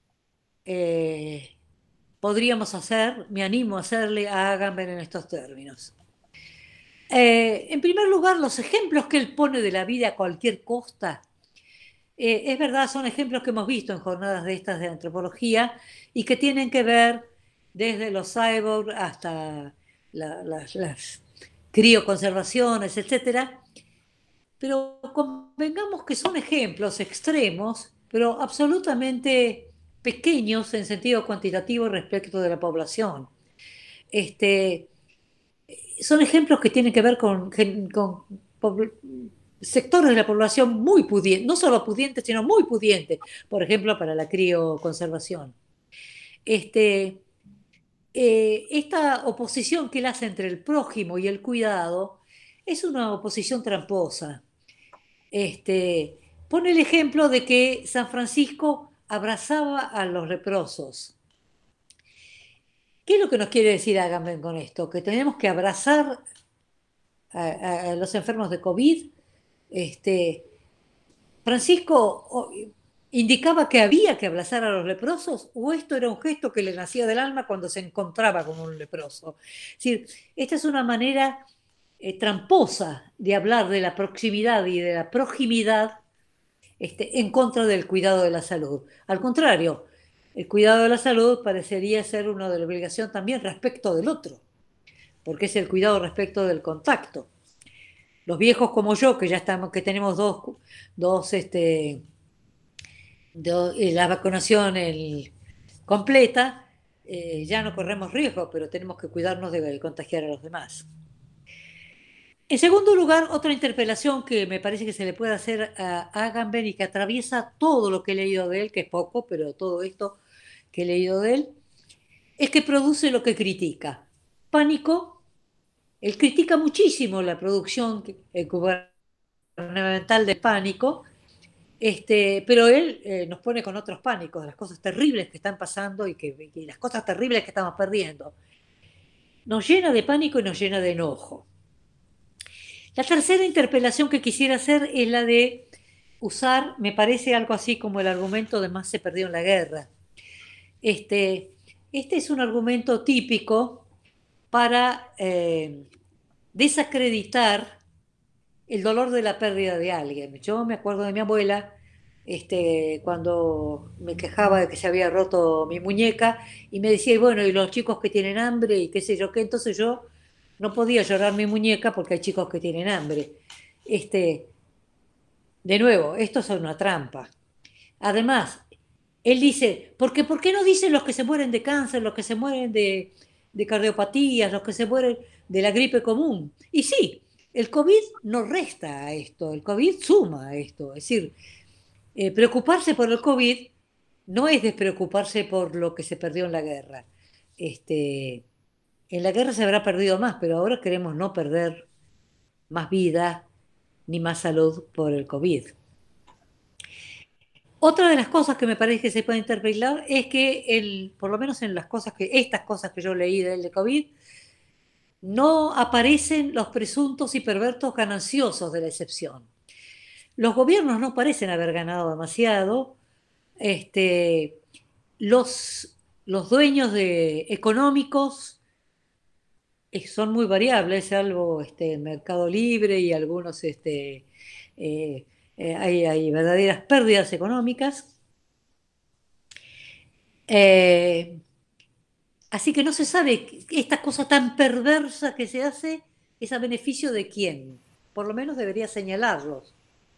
eh, podríamos hacer, me animo a hacerle a Agamben en estos términos? Eh, en primer lugar, los ejemplos que él pone de la vida a cualquier costa, eh, es verdad, son ejemplos que hemos visto en jornadas de estas de antropología y que tienen que ver desde los cyborg hasta la, las, las crioconservaciones, etcétera. Pero convengamos que son ejemplos extremos, pero absolutamente pequeños en sentido cuantitativo respecto de la población. Este, son ejemplos que tienen que ver con, con, con sectores de la población muy pudientes, no solo pudientes, sino muy pudientes, por ejemplo, para la crioconservación. Este, eh, esta oposición que él hace entre el prójimo y el cuidado es una oposición tramposa. Este, pone el ejemplo de que San Francisco abrazaba a los leprosos. ¿Qué es lo que nos quiere decir Agamben con esto? Que tenemos que abrazar a, a, a los enfermos de COVID. Este, Francisco indicaba que había que abrazar a los leprosos, o esto era un gesto que le nacía del alma cuando se encontraba con un leproso. Es decir, esta es una manera Eh, tramposa de hablar de la proximidad y de la proximidad este, en contra del cuidado de la salud. Al contrario, el cuidado de la salud parecería ser una de la obligación también respecto del otro, porque es el cuidado respecto del contacto. Los viejos como yo, que ya estamos, que tenemos dos, dos este, dos, eh, la vacunación el, completa, eh, ya no corremos riesgo, pero tenemos que cuidarnos de contagiar a los demás. En segundo lugar, otra interpelación que me parece que se le puede hacer a Agamben y que atraviesa todo lo que he leído de él, que es poco, pero todo esto que he leído de él, es que produce lo que critica. Pánico. Él critica muchísimo la producción gubernamental de pánico, este, pero él eh, nos pone con otros pánicos, las cosas terribles que están pasando y, que, y las cosas terribles que estamos perdiendo. Nos llena de pánico y nos llena de enojo. La tercera interpelación que quisiera hacer es la de usar, me parece algo así como el argumento de más se perdió en la guerra. Este, este es un argumento típico para eh, desacreditar el dolor de la pérdida de alguien. Yo me acuerdo de mi abuela este, cuando me quejaba de que se había roto mi muñeca y me decía, y bueno, y los chicos que tienen hambre y qué sé yo qué, entonces yo no podía llorar mi muñeca porque hay chicos que tienen hambre. Este, de nuevo, esto es una trampa. Además, él dice, porque, ¿por qué no dicen los que se mueren de cáncer, los que se mueren de, de cardiopatías, los que se mueren de la gripe común? Y sí, el COVID no resta a esto, el COVID suma a esto. Es decir, eh, preocuparse por el COVID no es despreocuparse por lo que se perdió en la guerra. Este... En la guerra se habrá perdido más, pero ahora queremos no perder más vida ni más salud por el COVID. Otra de las cosas que me parece que se puede interpretar es que, el, por lo menos en las cosas que, estas cosas que yo leí del de COVID, no aparecen los presuntos y perversos gananciosos de la excepción. Los gobiernos no parecen haber ganado demasiado. Este, los, los dueños de, económicos son muy variables, salvo este, Mercado Libre y algunos este, eh, eh, hay, hay verdaderas pérdidas económicas. Eh, así que no se sabe esta cosa tan perversa que se hace es a beneficio de quién. Por lo menos debería señalarlos.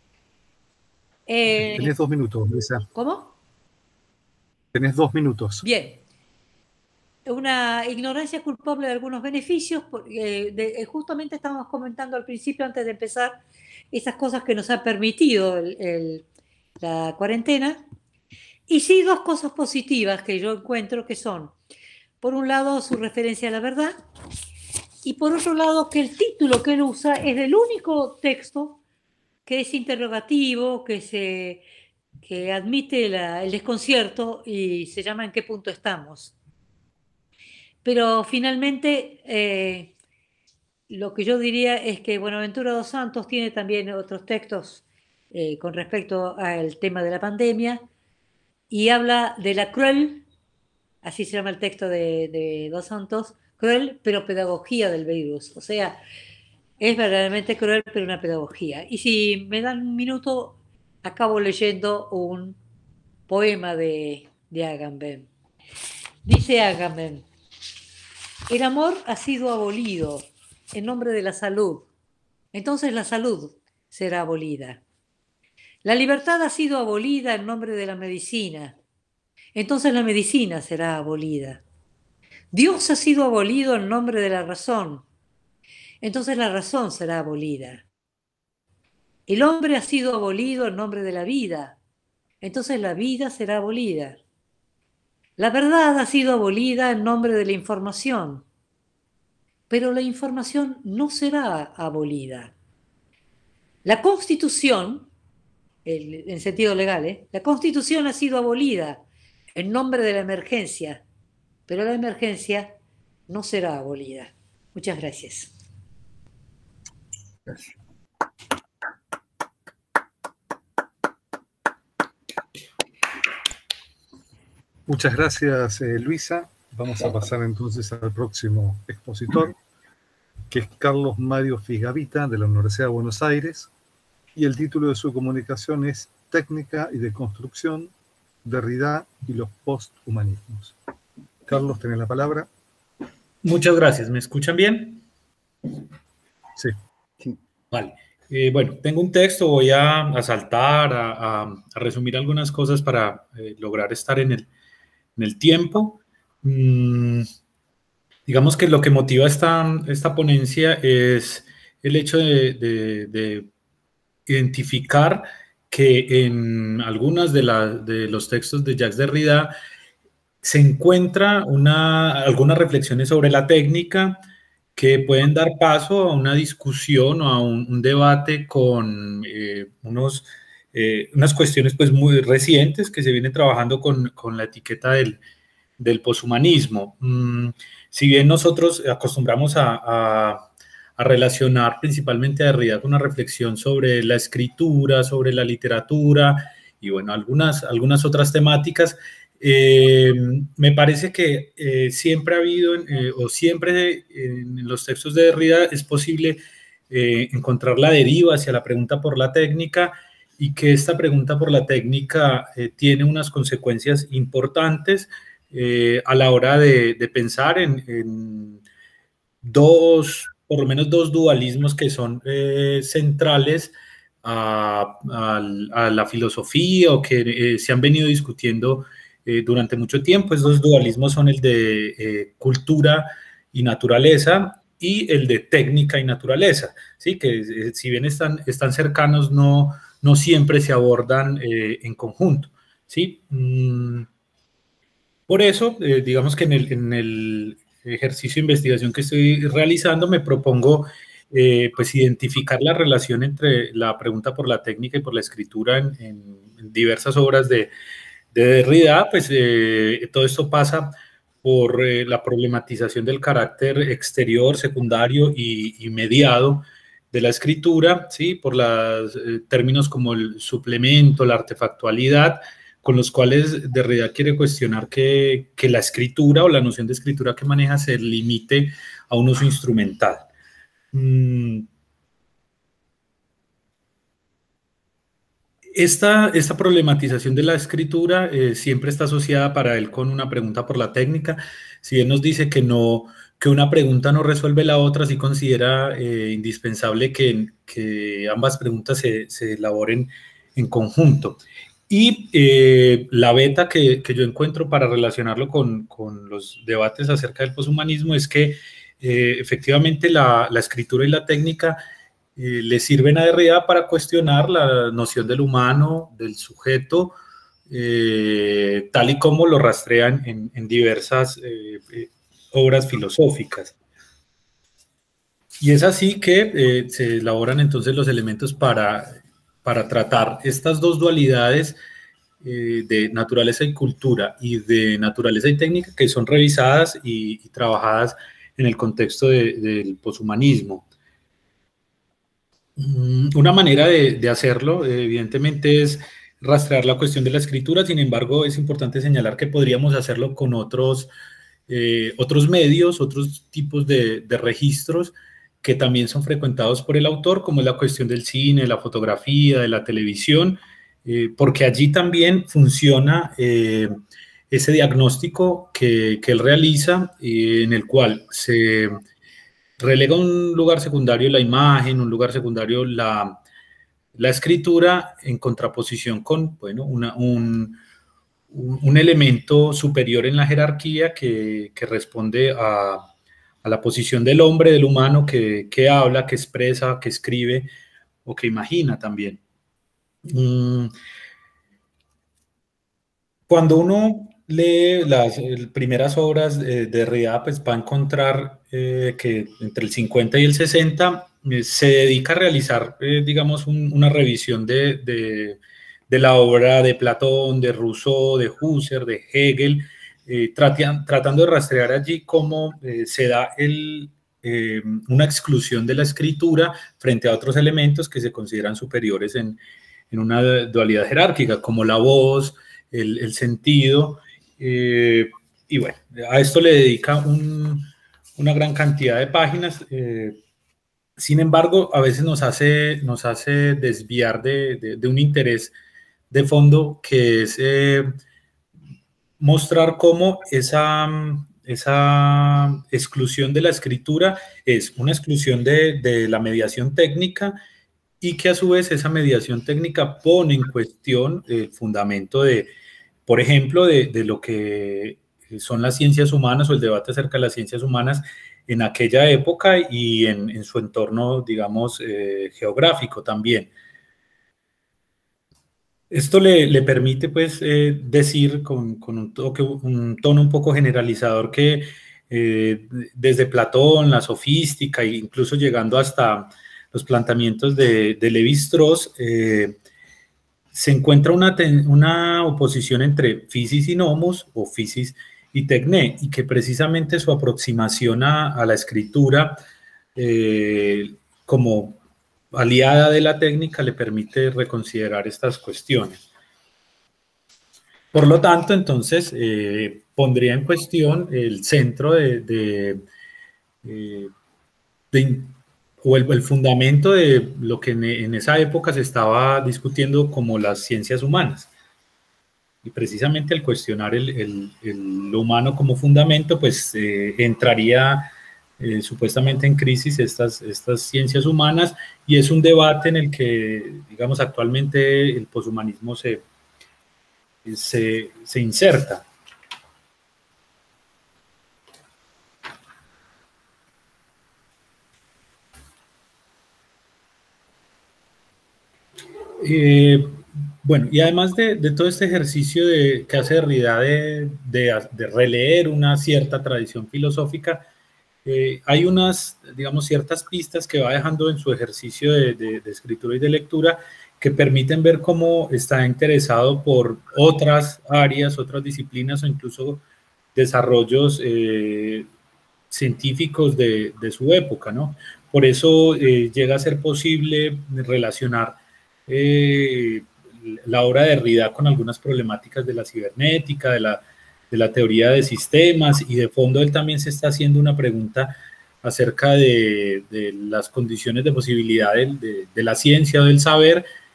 Eh, Tenés dos minutos, Luisa. ¿Cómo? Tenés dos minutos. Bien. Una ignorancia culpable de algunos beneficios, porque de, justamente estábamos comentando al principio, antes de empezar, esas cosas que nos ha permitido el, el, la cuarentena. Y sí, dos cosas positivas que yo encuentro que son, por un lado, su referencia a la verdad, y por otro lado, que el título que él usa es el único texto que es interrogativo, que, se, que admite la, el desconcierto y se llama ¿En qué punto estamos? Pero finalmente, eh, lo que yo diría es que Buenaventura dos Santos tiene también otros textos eh, con respecto al tema de la pandemia y habla de la cruel, así se llama el texto de, de Dos Santos, cruel pero pedagogía del virus. O sea, es verdaderamente cruel pero una pedagogía. Y si me dan un minuto, acabo leyendo un poema de, de Agamben. Dice Agamben: el amor ha sido abolido en nombre de la salud, entonces la salud será abolida. La libertad ha sido abolida en nombre de la medicina, entonces la medicina será abolida. Dios ha sido abolido en nombre de la razón, entonces la razón será abolida. El hombre ha sido abolido en nombre de la vida, entonces la vida será abolida. La verdad ha sido abolida en nombre de la información, pero la información no será abolida. La Constitución, el, en sentido legal, ¿eh? La Constitución ha sido abolida en nombre de la emergencia, pero la emergencia no será abolida. Muchas gracias. Gracias. Muchas gracias, eh, Luisa. Vamos a pasar entonces al próximo expositor, que es Carlos Mario Figavita, de la Universidad de Buenos Aires, y el título de su comunicación es Técnica y Deconstrucción, Derrida y los posthumanismos. Carlos, tenés la palabra. Muchas gracias. ¿Me escuchan bien? Sí. Sí. Vale. Eh, bueno, tengo un texto, voy a, a saltar, a, a, a resumir algunas cosas para eh, lograr estar en el, en el tiempo. Mm, digamos que lo que motiva esta, esta ponencia es el hecho de, de, de identificar que en algunos de, la, de los textos de Jacques Derrida se encuentra una, algunas reflexiones sobre la técnica que pueden dar paso a una discusión o a un, un debate con eh, unos, eh, unas cuestiones pues muy recientes que se vienen trabajando con, con la etiqueta del, del poshumanismo. Mm, si bien nosotros acostumbramos a, a, a relacionar principalmente a Derrida con una reflexión sobre la escritura, sobre la literatura y bueno, algunas, algunas otras temáticas, Eh, me parece que eh, siempre ha habido, eh, o siempre en los textos de Derrida es posible eh, encontrar la deriva hacia la pregunta por la técnica y que esta pregunta por la técnica eh, tiene unas consecuencias importantes eh, a la hora de, de pensar en, en dos, por lo menos dos dualismos que son eh, centrales a, a, a la filosofía o que eh, se han venido discutiendo Eh, durante mucho tiempo. Estos dualismos son el de eh, cultura y naturaleza y el de técnica y naturaleza, ¿sí? Que eh, si bien están, están cercanos, no, no siempre se abordan eh, en conjunto, ¿sí? Mm, por eso, eh, digamos que en el, en el ejercicio de investigación que estoy realizando me propongo eh, pues identificar la relación entre la pregunta por la técnica y por la escritura en, en, en diversas obras de De Derrida, pues eh, todo esto pasa por eh, la problematización del carácter exterior, secundario y, y mediado de la escritura, ¿sí? Por los eh, términos como el suplemento, la artefactualidad, con los cuales Derrida quiere cuestionar que, que la escritura o la noción de escritura que maneja se limite a un uso instrumental. Mm. Esta, esta problematización de la escritura eh, siempre está asociada para él con una pregunta por la técnica. Si él nos dice que, no, que una pregunta no resuelve la otra, sí considera eh, indispensable que, que ambas preguntas se, se elaboren en conjunto. Y eh, la beta que, que yo encuentro para relacionarlo con, con los debates acerca del poshumanismo es que eh, efectivamente la, la escritura y la técnica eh, le sirven a Derrida para cuestionar la noción del humano, del sujeto, eh, tal y como lo rastrean en, en diversas eh, eh, obras filosóficas. Y es así que eh, se elaboran entonces los elementos para, para tratar estas dos dualidades eh, de naturaleza y cultura y de naturaleza y técnica, que son revisadas y, y trabajadas en el contexto de, del poshumanismo. Una manera de, de hacerlo, evidentemente, es rastrear la cuestión de la escritura. Sin embargo, es importante señalar que podríamos hacerlo con otros, eh, otros medios, otros tipos de, de registros que también son frecuentados por el autor, como es la cuestión del cine, la fotografía, de la televisión, eh, porque allí también funciona eh, ese diagnóstico que, que él realiza, eh, en el cual se relega un lugar secundario la imagen, un lugar secundario la, la escritura, en contraposición con, bueno, una, un, un elemento superior en la jerarquía que, que responde a, a la posición del hombre, del humano, que, que habla, que expresa, que escribe o que imagina también. Cuando uno lee las primeras obras de Derrida, pues va a encontrar eh, que entre el cincuenta y el sesenta eh, se dedica a realizar, eh, digamos, un, una revisión de, de, de la obra de Platón, de Rousseau, de Husserl, de Hegel, eh, tratan, tratando de rastrear allí cómo eh, se da el, eh, una exclusión de la escritura frente a otros elementos que se consideran superiores en, en una dualidad jerárquica, como la voz, el, el sentido, eh, y bueno, a esto le dedica un, una gran cantidad de páginas. Eh, sin embargo, a veces nos hace, nos hace desviar de, de, de un interés de fondo, que es eh, mostrar cómo esa, esa exclusión de la escritura es una exclusión de, de la mediación técnica, y que a su vez esa mediación técnica pone en cuestión el fundamento de, por ejemplo, de, de lo que son las ciencias humanas o el debate acerca de las ciencias humanas en aquella época y en, en su entorno, digamos, eh, geográfico también. Esto le, le permite, pues, eh, decir con, con un, toque, un tono un poco generalizador que eh, desde Platón, la sofística, e incluso llegando hasta los planteamientos de, de Lévi-Strauss, eh, se encuentra una, una oposición entre physis y nomos o physis y tecné, y que precisamente su aproximación a, a la escritura eh, como aliada de la técnica le permite reconsiderar estas cuestiones. Por lo tanto, entonces, eh, pondría en cuestión el centro de, de, de, de o el, el fundamento de lo que en, en esa época se estaba discutiendo como las ciencias humanas. Y precisamente al cuestionar el, el, el, lo humano como fundamento, pues eh, entraría eh, supuestamente en crisis estas, estas ciencias humanas, y es un debate en el que, digamos, actualmente el poshumanismo se, se, se inserta. Eh, bueno, y además de, de todo este ejercicio de, que hace Derrida de, de, de releer una cierta tradición filosófica, eh, hay unas, digamos, ciertas pistas que va dejando en su ejercicio de, de, de escritura y de lectura que permiten ver cómo está interesado por otras áreas, otras disciplinas o incluso desarrollos eh, científicos de, de su época, ¿no? Por eso eh, llega a ser posible relacionar Eh, la obra de Derrida con algunas problemáticas de la cibernética, de la, de la teoría de sistemas, y de fondo él también se está haciendo una pregunta acerca de, de las condiciones de posibilidad de, de, de la ciencia o del saber,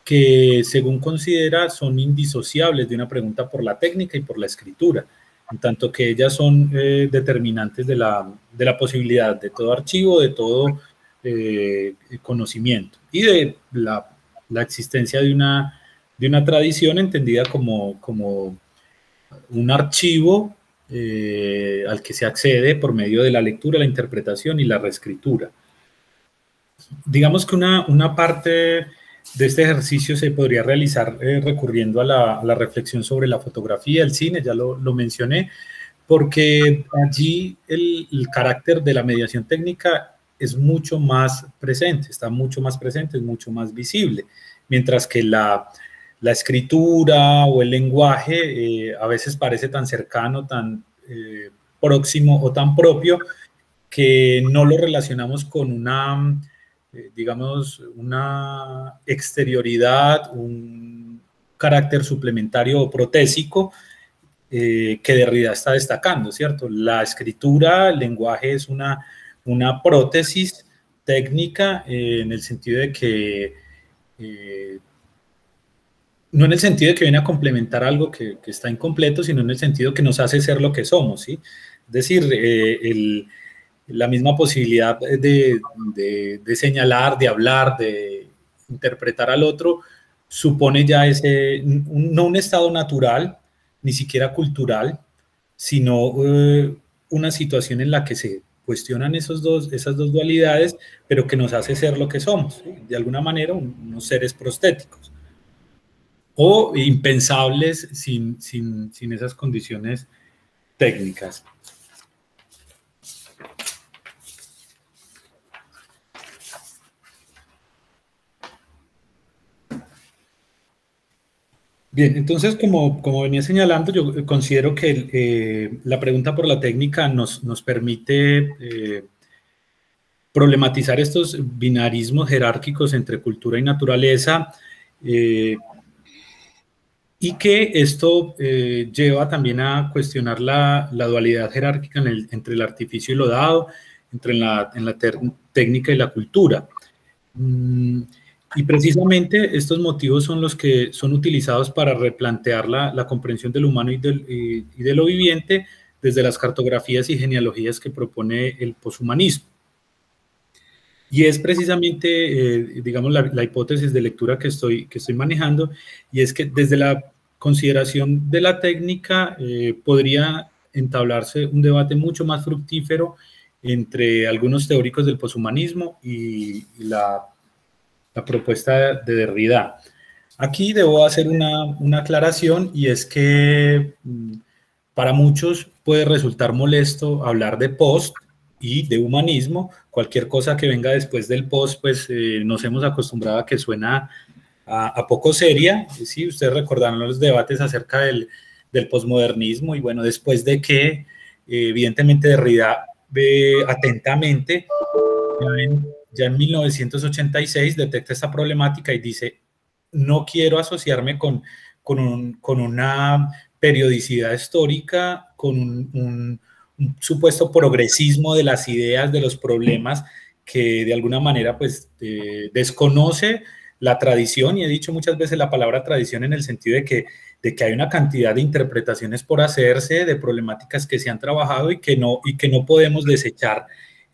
que, según considera, son indisociables de una pregunta por la técnica y por la escritura, en tanto que ellas son eh, determinantes de la, de la posibilidad de todo archivo, de todo eh, conocimiento y de la, la existencia de una, de una tradición entendida como, como un archivo eh, al que se accede por medio de la lectura, la interpretación y la reescritura. Digamos que una, una parte de este ejercicio se podría realizar eh, recurriendo a la, a la reflexión sobre la fotografía, el cine, ya lo, lo mencioné, porque allí el, el carácter de la mediación técnica es mucho más presente, está mucho más presente, es mucho más visible, mientras que la, la escritura o el lenguaje eh, a veces parece tan cercano, tan eh, próximo o tan propio que no lo relacionamos con una, eh, digamos, una exterioridad, un carácter suplementario o protésico eh, que Derrida está destacando, ¿cierto? La escritura, el lenguaje es una, una prótesis técnica eh, en el sentido de que eh, no en el sentido de que viene a complementar algo que, que está incompleto, sino en el sentido que nos hace ser lo que somos, ¿sí? Es decir, eh, el, la misma posibilidad de, de, de señalar, de hablar, de interpretar al otro, supone ya ese, un, no un estado natural, ni siquiera cultural, sino eh, una situación en la que se cuestionan esos dos, esas dos dualidades, pero que nos hace ser lo que somos, ¿sí? De alguna manera, unos seres prostéticos o impensables sin, sin, sin esas condiciones técnicas. Bien, entonces, como, como venía señalando, yo considero que eh, la pregunta por la técnica nos, nos permite eh, problematizar estos binarismos jerárquicos entre cultura y naturaleza, eh, y que esto eh, lleva también a cuestionar la, la dualidad jerárquica en el, entre el artificio y lo dado, entre la, en la técnica y la cultura. Mm, y precisamente estos motivos son los que son utilizados para replantear la, la comprensión del humano y, del, y, y de lo viviente desde las cartografías y genealogías que propone el poshumanismo. Y es precisamente, eh, digamos, la, la hipótesis de lectura que estoy, que estoy manejando, y es que desde la consideración de la técnica eh, podría entablarse un debate mucho más fructífero entre algunos teóricos del poshumanismo y, y la, la propuesta de Derrida. Aquí debo hacer una, una aclaración, y es que para muchos puede resultar molesto hablar de post y de humanismo. Cualquier cosa que venga después del post, pues eh, nos hemos acostumbrado a que suena a, a poco seria. Sí, ustedes recordarán los debates acerca del, del posmodernismo, y bueno, después de que eh, evidentemente Derrida ve atentamente, ya en, ya en mil novecientos ochenta y seis detecta esta problemática y dice: no quiero asociarme con, con, un, con una periodicidad histórica, con un, un un supuesto progresismo de las ideas, de los problemas, que de alguna manera pues eh, desconoce la tradición, y he dicho muchas veces la palabra tradición en el sentido de que, de que hay una cantidad de interpretaciones por hacerse, de problemáticas que se han trabajado y que no, y que no podemos desechar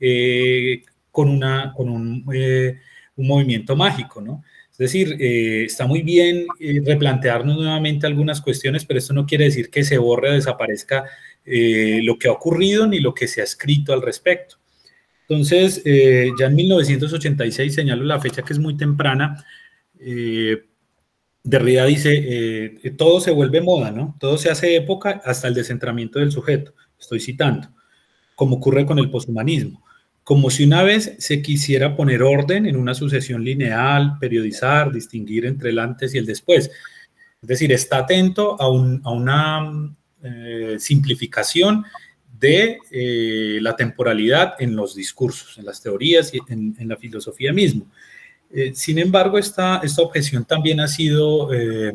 eh, con, una, con un, eh, un movimiento mágico, ¿no? Es decir, eh, está muy bien eh, replantearnos nuevamente algunas cuestiones, pero esto no quiere decir que se borre o desaparezca Eh, lo que ha ocurrido ni lo que se ha escrito al respecto. Entonces, eh, ya en mil novecientos ochenta y seis, señalo la fecha que es muy temprana, eh, Derrida dice, eh, todo se vuelve moda, ¿no? Todo se hace época hasta el descentramiento del sujeto, estoy citando, como ocurre con el poshumanismo, como si una vez se quisiera poner orden en una sucesión lineal, periodizar, distinguir entre el antes y el después. Es decir, está atento a, un, a una Eh, simplificación de eh, la temporalidad en los discursos, en las teorías y en, en la filosofía mismo. Eh, sin embargo, esta, esta objeción también ha sido eh,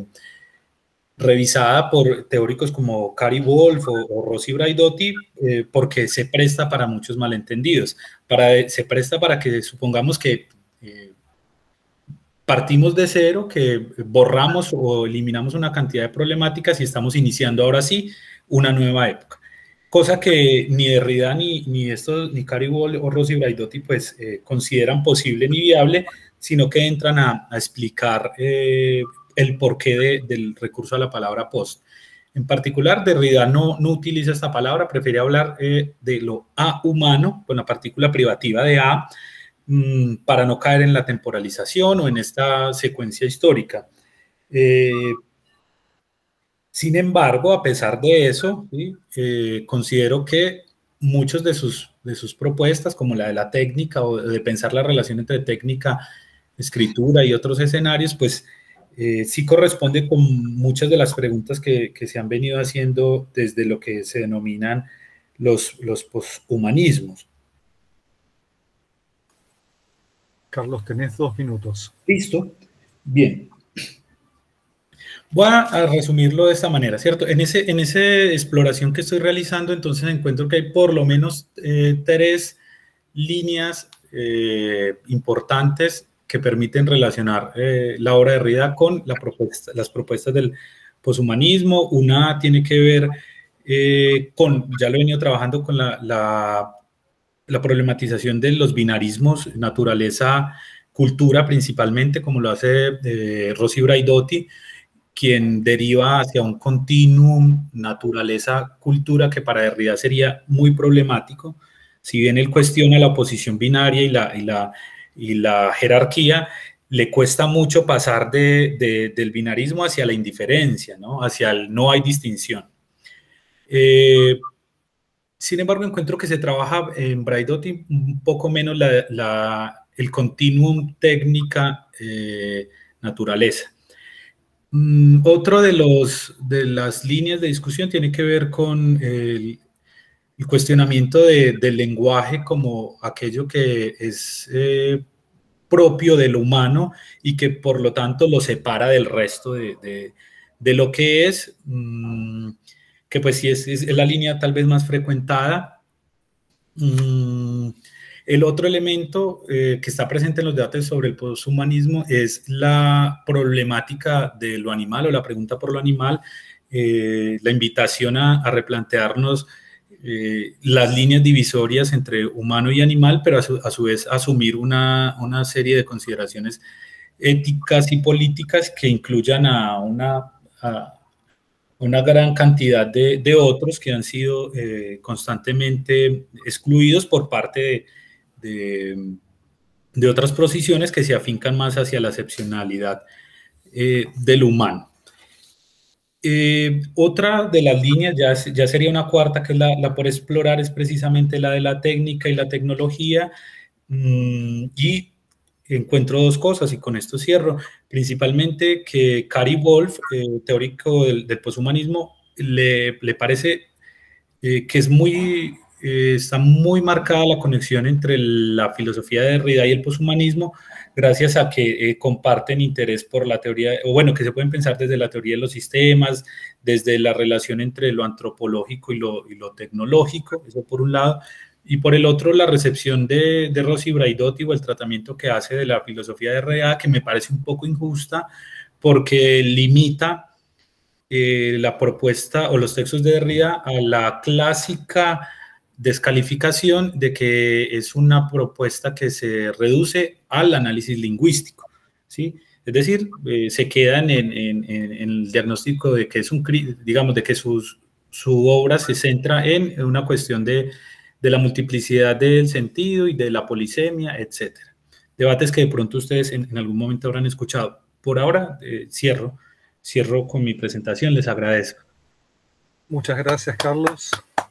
revisada por teóricos como Kari Wolf o, o Rossi Braidotti, eh, porque se presta para muchos malentendidos. Para, se presta para que supongamos que eh, partimos de cero, que borramos o eliminamos una cantidad de problemáticas y estamos iniciando ahora sí una nueva época. Cosa que ni Derrida ni, ni, estos, ni Cary Boll o Rossi Braidotti pues, eh, consideran posible ni viable, sino que entran a, a explicar eh, el porqué de, del recurso a la palabra post. En particular, Derrida no, no utiliza esta palabra, prefiere hablar eh, de lo ahumano, con la partícula privativa de a, mmm, para no caer en la temporalización o en esta secuencia histórica. Eh, sin embargo, a pesar de eso, ¿sí? eh, considero que muchos de sus, de sus propuestas, como la de la técnica o de pensar la relación entre técnica, escritura y otros escenarios, pues eh, sí corresponde con muchas de las preguntas que, que se han venido haciendo desde lo que se denominan los, los poshumanismos. Carlos, tenés dos minutos. Listo. Bien. Voy a resumirlo de esta manera, ¿cierto? En ese, en esa exploración que estoy realizando, entonces encuentro que hay por lo menos eh, tres líneas eh, importantes que permiten relacionar eh, la obra de Derrida con la propuesta, las propuestas del poshumanismo. Una tiene que ver eh, con, ya lo he venido trabajando con la, la, la problematización de los binarismos, naturaleza, cultura principalmente, como lo hace eh, Rossi Braidotti, quien deriva hacia un continuum naturaleza-cultura que para Derrida sería muy problemático. Si bien él cuestiona la oposición binaria y la, y la, y la jerarquía, le cuesta mucho pasar de, de, del binarismo hacia la indiferencia, ¿no? Hacia el no hay distinción. Eh, sin embargo, encuentro que se trabaja en Braidotti un poco menos la, la, el continuum técnica-naturaleza. Eh, Mm, otro de, los, de las líneas de discusión tiene que ver con el, el cuestionamiento de, del lenguaje como aquello que es eh, propio de lo humano y que por lo tanto lo separa del resto de, de, de lo que es, mmm, que pues sí es, es la línea tal vez más frecuentada. Mm, El otro elemento eh, que está presente en los debates sobre el poshumanismo es la problemática de lo animal o la pregunta por lo animal, eh, la invitación a, a replantearnos eh, las líneas divisorias entre humano y animal, pero a su, a su vez asumir una, una serie de consideraciones éticas y políticas que incluyan a una... A, una gran cantidad de, de otros que han sido eh, constantemente excluidos por parte de, de, de otras posiciones que se afincan más hacia la excepcionalidad eh, del humano. Eh, otra de las líneas, ya, ya sería una cuarta, que es la, la por explorar, es precisamente la de la técnica y la tecnología, mmm, y encuentro dos cosas, y con esto cierro, principalmente que Cary Boll, eh, teórico del, del poshumanismo, le, le parece eh, que es muy, eh, está muy marcada la conexión entre la filosofía de Derrida y el poshumanismo, gracias a que eh, comparten interés por la teoría, o bueno, que se pueden pensar desde la teoría de los sistemas, desde la relación entre lo antropológico y lo, y lo tecnológico, eso por un lado, y por el otro la recepción de, de Rossi Braidotti o el tratamiento que hace de la filosofía de Derrida, que me parece un poco injusta, porque limita eh, la propuesta o los textos de Derrida a la clásica descalificación de que es una propuesta que se reduce al análisis lingüístico, ¿sí? Es decir, eh, se quedan en, en, en el diagnóstico de que es un, digamos, de que sus, su obra se centra en una cuestión de, de la multiplicidad del sentido y de la polisemia, etcétera. Debates que de pronto ustedes en, en algún momento habrán escuchado. Por ahora, eh, cierro, cierro con mi presentación, les agradezco. Muchas gracias, Carlos.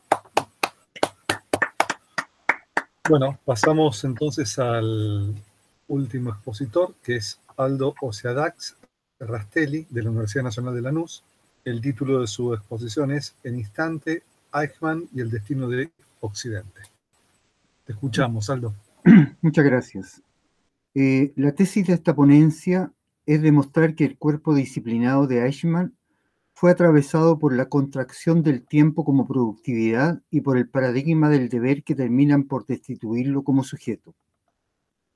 Bueno, pasamos entonces al último expositor, que es Aldo Osiadax Rastelli, de la Universidad Nacional de Lanús. El título de su exposición es En instante, Eichmann y el destino de Occidente. Te escuchamos, Aldo. Muchas gracias. Eh, la tesis de esta ponencia es demostrar que el cuerpo disciplinado de Eichmann fue atravesado por la contracción del tiempo como productividad y por el paradigma del deber que terminan por destituirlo como sujeto.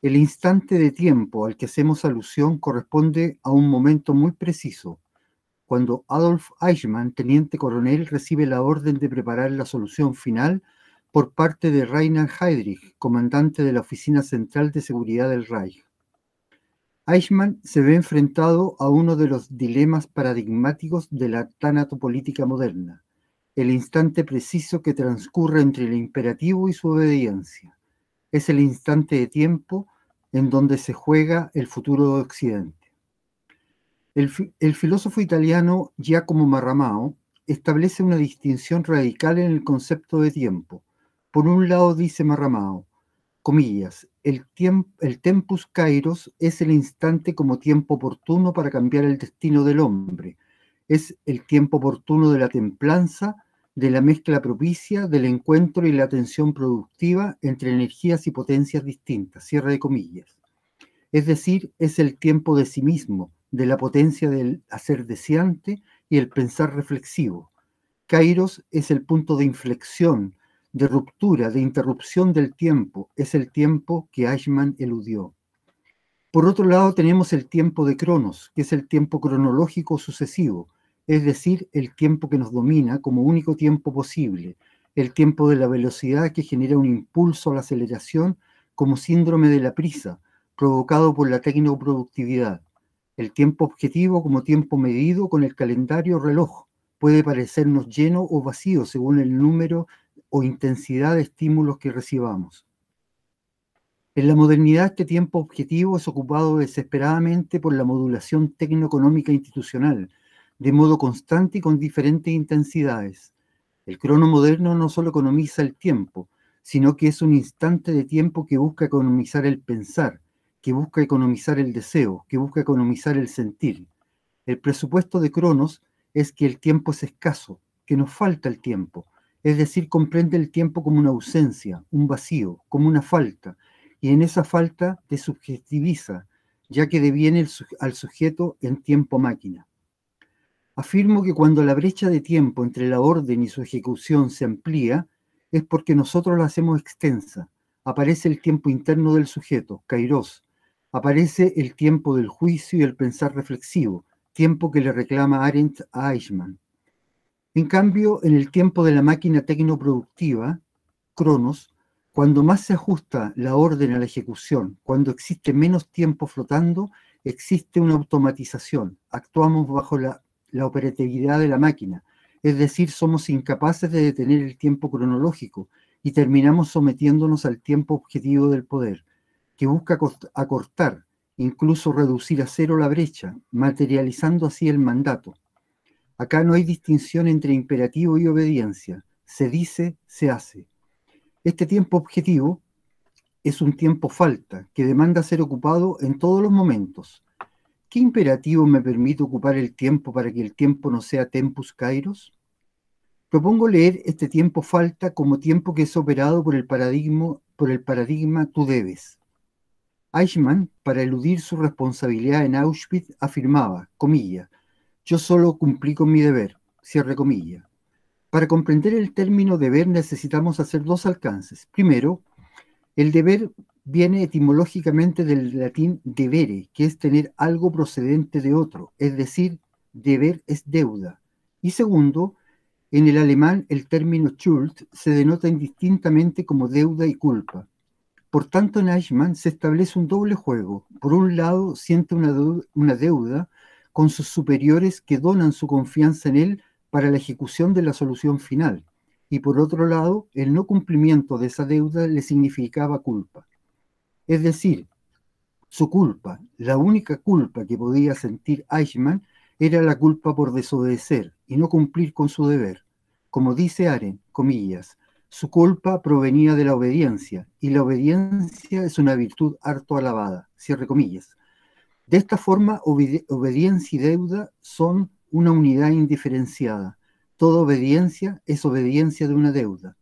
El instante de tiempo al que hacemos alusión corresponde a un momento muy preciso, cuando Adolf Eichmann, teniente coronel, recibe la orden de preparar la solución final por parte de Reinhard Heydrich, comandante de la Oficina Central de Seguridad del Reich. Eichmann se ve enfrentado a uno de los dilemas paradigmáticos de la tanatopolítica moderna, el instante preciso que transcurre entre el imperativo y su obediencia. Es el instante de tiempo en donde se juega el futuro de Occidente. El, el filósofo italiano Giacomo Marramao establece una distinción radical en el concepto de tiempo. Por un lado dice Marramao, comillas, el, tiemp, el tempus kairos es el instante como tiempo oportuno para cambiar el destino del hombre. Es el tiempo oportuno de la templanza, de la mezcla propicia, del encuentro y la tensión productiva entre energías y potencias distintas, cierre de comillas. Es decir, es el tiempo de sí mismo, de la potencia del hacer deseante y el pensar reflexivo. Kairos es el punto de inflexión, de ruptura, de interrupción del tiempo, es el tiempo que Eichmann eludió. Por otro lado tenemos el tiempo de Cronos, que es el tiempo cronológico sucesivo, es decir, el tiempo que nos domina como único tiempo posible, el tiempo de la velocidad que genera un impulso a la aceleración como síndrome de la prisa, provocado por la tecnoproductividad. El tiempo objetivo como tiempo medido con el calendario reloj puede parecernos lleno o vacío según el número o intensidad de estímulos que recibamos. En la modernidad este tiempo objetivo es ocupado desesperadamente por la modulación tecnoeconómica institucional, de modo constante y con diferentes intensidades. El crono moderno no solo economiza el tiempo, sino que es un instante de tiempo que busca economizar el pensar, que busca economizar el deseo, que busca economizar el sentir. El presupuesto de Cronos es que el tiempo es escaso, que nos falta el tiempo, es decir, comprende el tiempo como una ausencia, un vacío, como una falta, y en esa falta desubjetiviza, ya que deviene el, al sujeto en tiempo máquina. Afirmo que cuando la brecha de tiempo entre la orden y su ejecución se amplía, es porque nosotros la hacemos extensa. Aparece el tiempo interno del sujeto, kairos. Aparece el tiempo del juicio y el pensar reflexivo, tiempo que le reclama Arendt a Eichmann. En cambio, en el tiempo de la máquina tecnoproductiva, Cronos, cuando más se ajusta la orden a la ejecución, cuando existe menos tiempo flotando, existe una automatización. Actuamos bajo la, la operatividad de la máquina, es decir, somos incapaces de detener el tiempo cronológico y terminamos sometiéndonos al tiempo objetivo del poder, que busca acortar, incluso reducir a cero la brecha, materializando así el mandato. Acá no hay distinción entre imperativo y obediencia. Se dice, se hace. Este tiempo objetivo es un tiempo falta que demanda ser ocupado en todos los momentos. ¿Qué imperativo me permite ocupar el tiempo para que el tiempo no sea tempus kairos? Propongo leer este tiempo falta como tiempo que es operado por el paradigma, por el paradigma tú debes. Eichmann, para eludir su responsabilidad en Auschwitz, afirmaba, comilla, yo solo cumplí con mi deber, cierre comilla. Para comprender el término deber necesitamos hacer dos alcances. Primero, el deber viene etimológicamente del latín debere, que es tener algo procedente de otro, es decir, deber es deuda. Y segundo, en el alemán el término Schuld se denota indistintamente como deuda y culpa. Por tanto, en Eichmann se establece un doble juego. Por un lado, siente una deuda, una deuda con sus superiores que donan su confianza en él para la ejecución de la solución final. Y por otro lado, el no cumplimiento de esa deuda le significaba culpa. Es decir, su culpa, la única culpa que podía sentir Eichmann, era la culpa por desobedecer y no cumplir con su deber. Como dice Arendt, comillas, su culpa provenía de la obediencia, y la obediencia es una virtud harto alabada, cierre comillas. De esta forma, obede- obediencia y deuda son una unidad indiferenciada. Toda obediencia es obediencia de una deuda.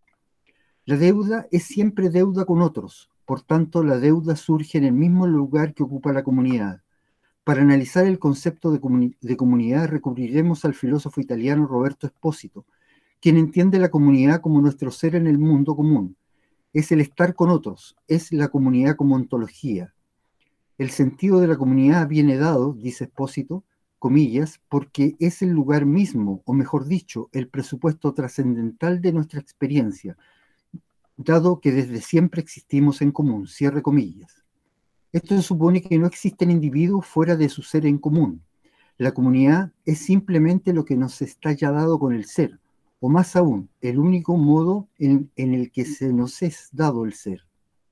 La deuda es siempre deuda con otros, por tanto la deuda surge en el mismo lugar que ocupa la comunidad. Para analizar el concepto de, comuni- de comunidad recurriremos al filósofo italiano Roberto Espósito, quien entiende la comunidad como nuestro ser en el mundo común. es el estar con otros, es la comunidad como ontología. El sentido de la comunidad viene dado, dice Espósito, comillas, porque es el lugar mismo, o mejor dicho, el presupuesto trascendental de nuestra experiencia, dado que desde siempre existimos en común, cierre comillas. Esto supone que no existen individuos fuera de su ser en común. La comunidad es simplemente lo que nos está ya dado con el ser, o más aún, el único modo en, en el que se nos es dado el ser.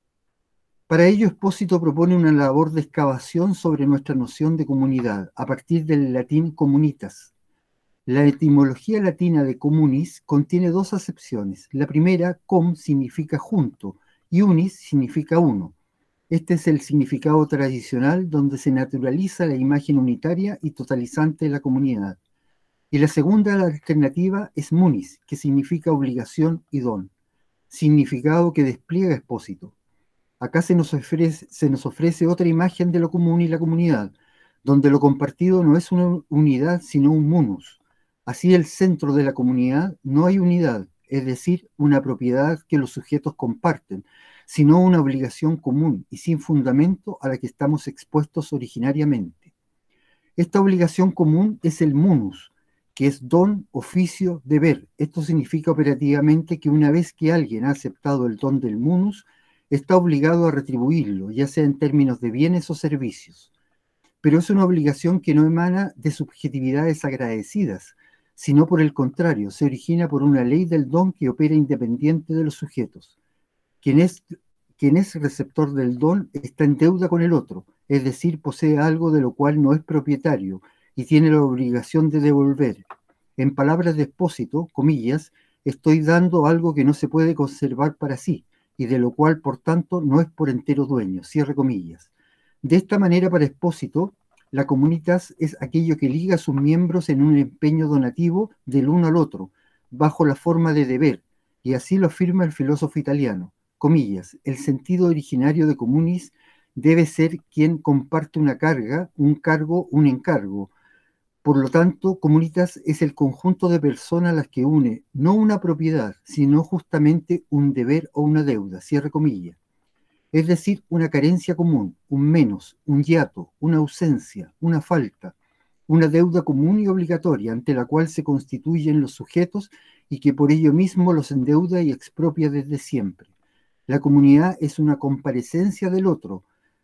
Para ello, Espósito propone una labor de excavación sobre nuestra noción de comunidad, a partir del latín comunitas. La etimología latina de communis contiene dos acepciones. La primera, com, significa junto, y unis significa uno. Este es el significado tradicional donde se naturaliza la imagen unitaria y totalizante de la comunidad. Y la segunda, la alternativa, es munis, que significa obligación y don, significado que despliega Espósito. Acá se nos ofrece, se nos ofrece otra imagen de lo común y la comunidad, donde lo compartido no es una unidad, sino un munus. Así, el centro de la comunidad no hay unidad, es decir, una propiedad que los sujetos comparten, sino una obligación común y sin fundamento a la que estamos expuestos originariamente. Esta obligación común es el munus, que es don, oficio, deber. Esto significa operativamente que una vez que alguien ha aceptado el don del munus, está obligado a retribuirlo, ya sea en términos de bienes o servicios. Pero es una obligación que no emana de subjetividades agradecidas, sino por el contrario, se origina por una ley del don que opera independiente de los sujetos. Quien es, quien es receptor del don está en deuda con el otro, es decir, posee algo de lo cual no es propietario y tiene la obligación de devolver. En palabras de Espósito, comillas, estoy dando algo que no se puede conservar para sí, y de lo cual, por tanto, no es por entero dueño, cierre comillas. De esta manera, para Espósito, la comunitas es aquello que liga a sus miembros en un empeño donativo del uno al otro, bajo la forma de deber, y así lo afirma el filósofo italiano. Comillas, el sentido originario de communis debe ser quien comparte una carga, un cargo, un encargo. Por lo tanto, comunitas es el conjunto de personas a las que une no una propiedad, sino justamente un deber o una deuda, cierre comillas. Es decir, una carencia común, un menos, un hiato, una ausencia, una falta, una deuda común y obligatoria ante la cual se constituyen los sujetos y que por ello mismo los endeuda y expropia desde siempre. La comunidad es una comparecencia del otro,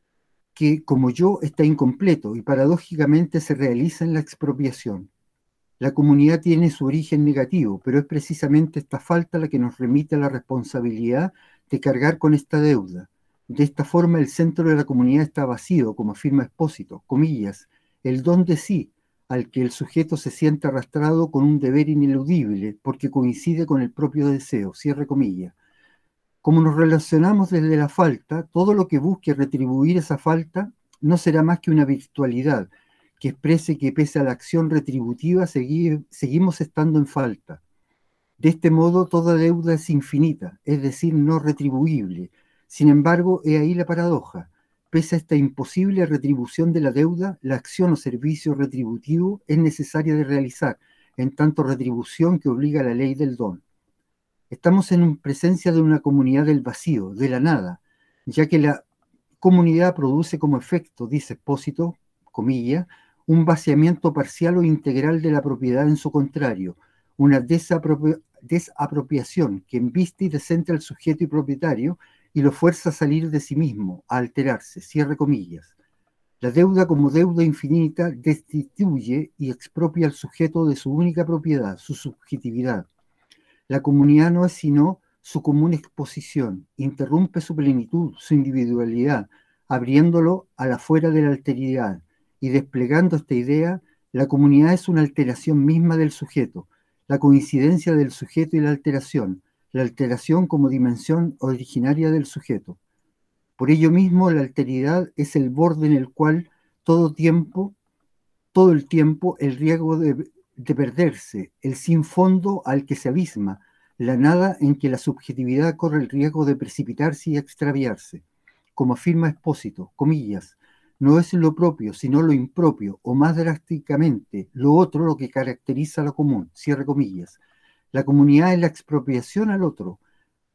que como yo está incompleto y paradójicamente se realiza en la expropiación. La comunidad tiene su origen negativo, pero es precisamente esta falta la que nos remite a la responsabilidad de cargar con esta deuda. De esta forma el centro de la comunidad está vacío, como afirma Espósito, comillas, el don de sí, al que el sujeto se siente arrastrado con un deber ineludible, porque coincide con el propio deseo, cierre comillas. Como nos relacionamos desde la falta, todo lo que busque retribuir esa falta no será más que una virtualidad que exprese que pese a la acción retributiva segui- seguimos estando en falta. De este modo, toda deuda es infinita, es decir, no retribuible. Sin embargo, he ahí la paradoja. Pese a esta imposible retribución de la deuda, la acción o servicio retributivo es necesaria de realizar, en tanto retribución que obliga a la ley del don. Estamos en presencia de una comunidad del vacío, de la nada, ya que la comunidad produce como efecto, dice Espósito, comilla, un vaciamiento parcial o integral de la propiedad en su contrario, una desapropia- desapropiación que embiste y descentra al sujeto y propietario y lo fuerza a salir de sí mismo, a alterarse, cierre comillas. La deuda como deuda infinita destituye y expropia al sujeto de su única propiedad, su subjetividad. La comunidad no es sino su común exposición, interrumpe su plenitud, su individualidad, abriéndolo a la fuera de la alteridad, y desplegando esta idea, la comunidad es una alteración misma del sujeto, la coincidencia del sujeto y la alteración, la alteración como dimensión originaria del sujeto. Por ello mismo, la alteridad es el borde en el cual todo tiempo, todo el tiempo, el riesgo de de perderse, el sin fondo al que se abisma, la nada en que la subjetividad corre el riesgo de precipitarse y extraviarse. Como afirma Espósito, comillas, no es lo propio, sino lo impropio, o más drásticamente, lo otro lo que caracteriza a lo común, cierre comillas. La comunidad es la expropiación al otro,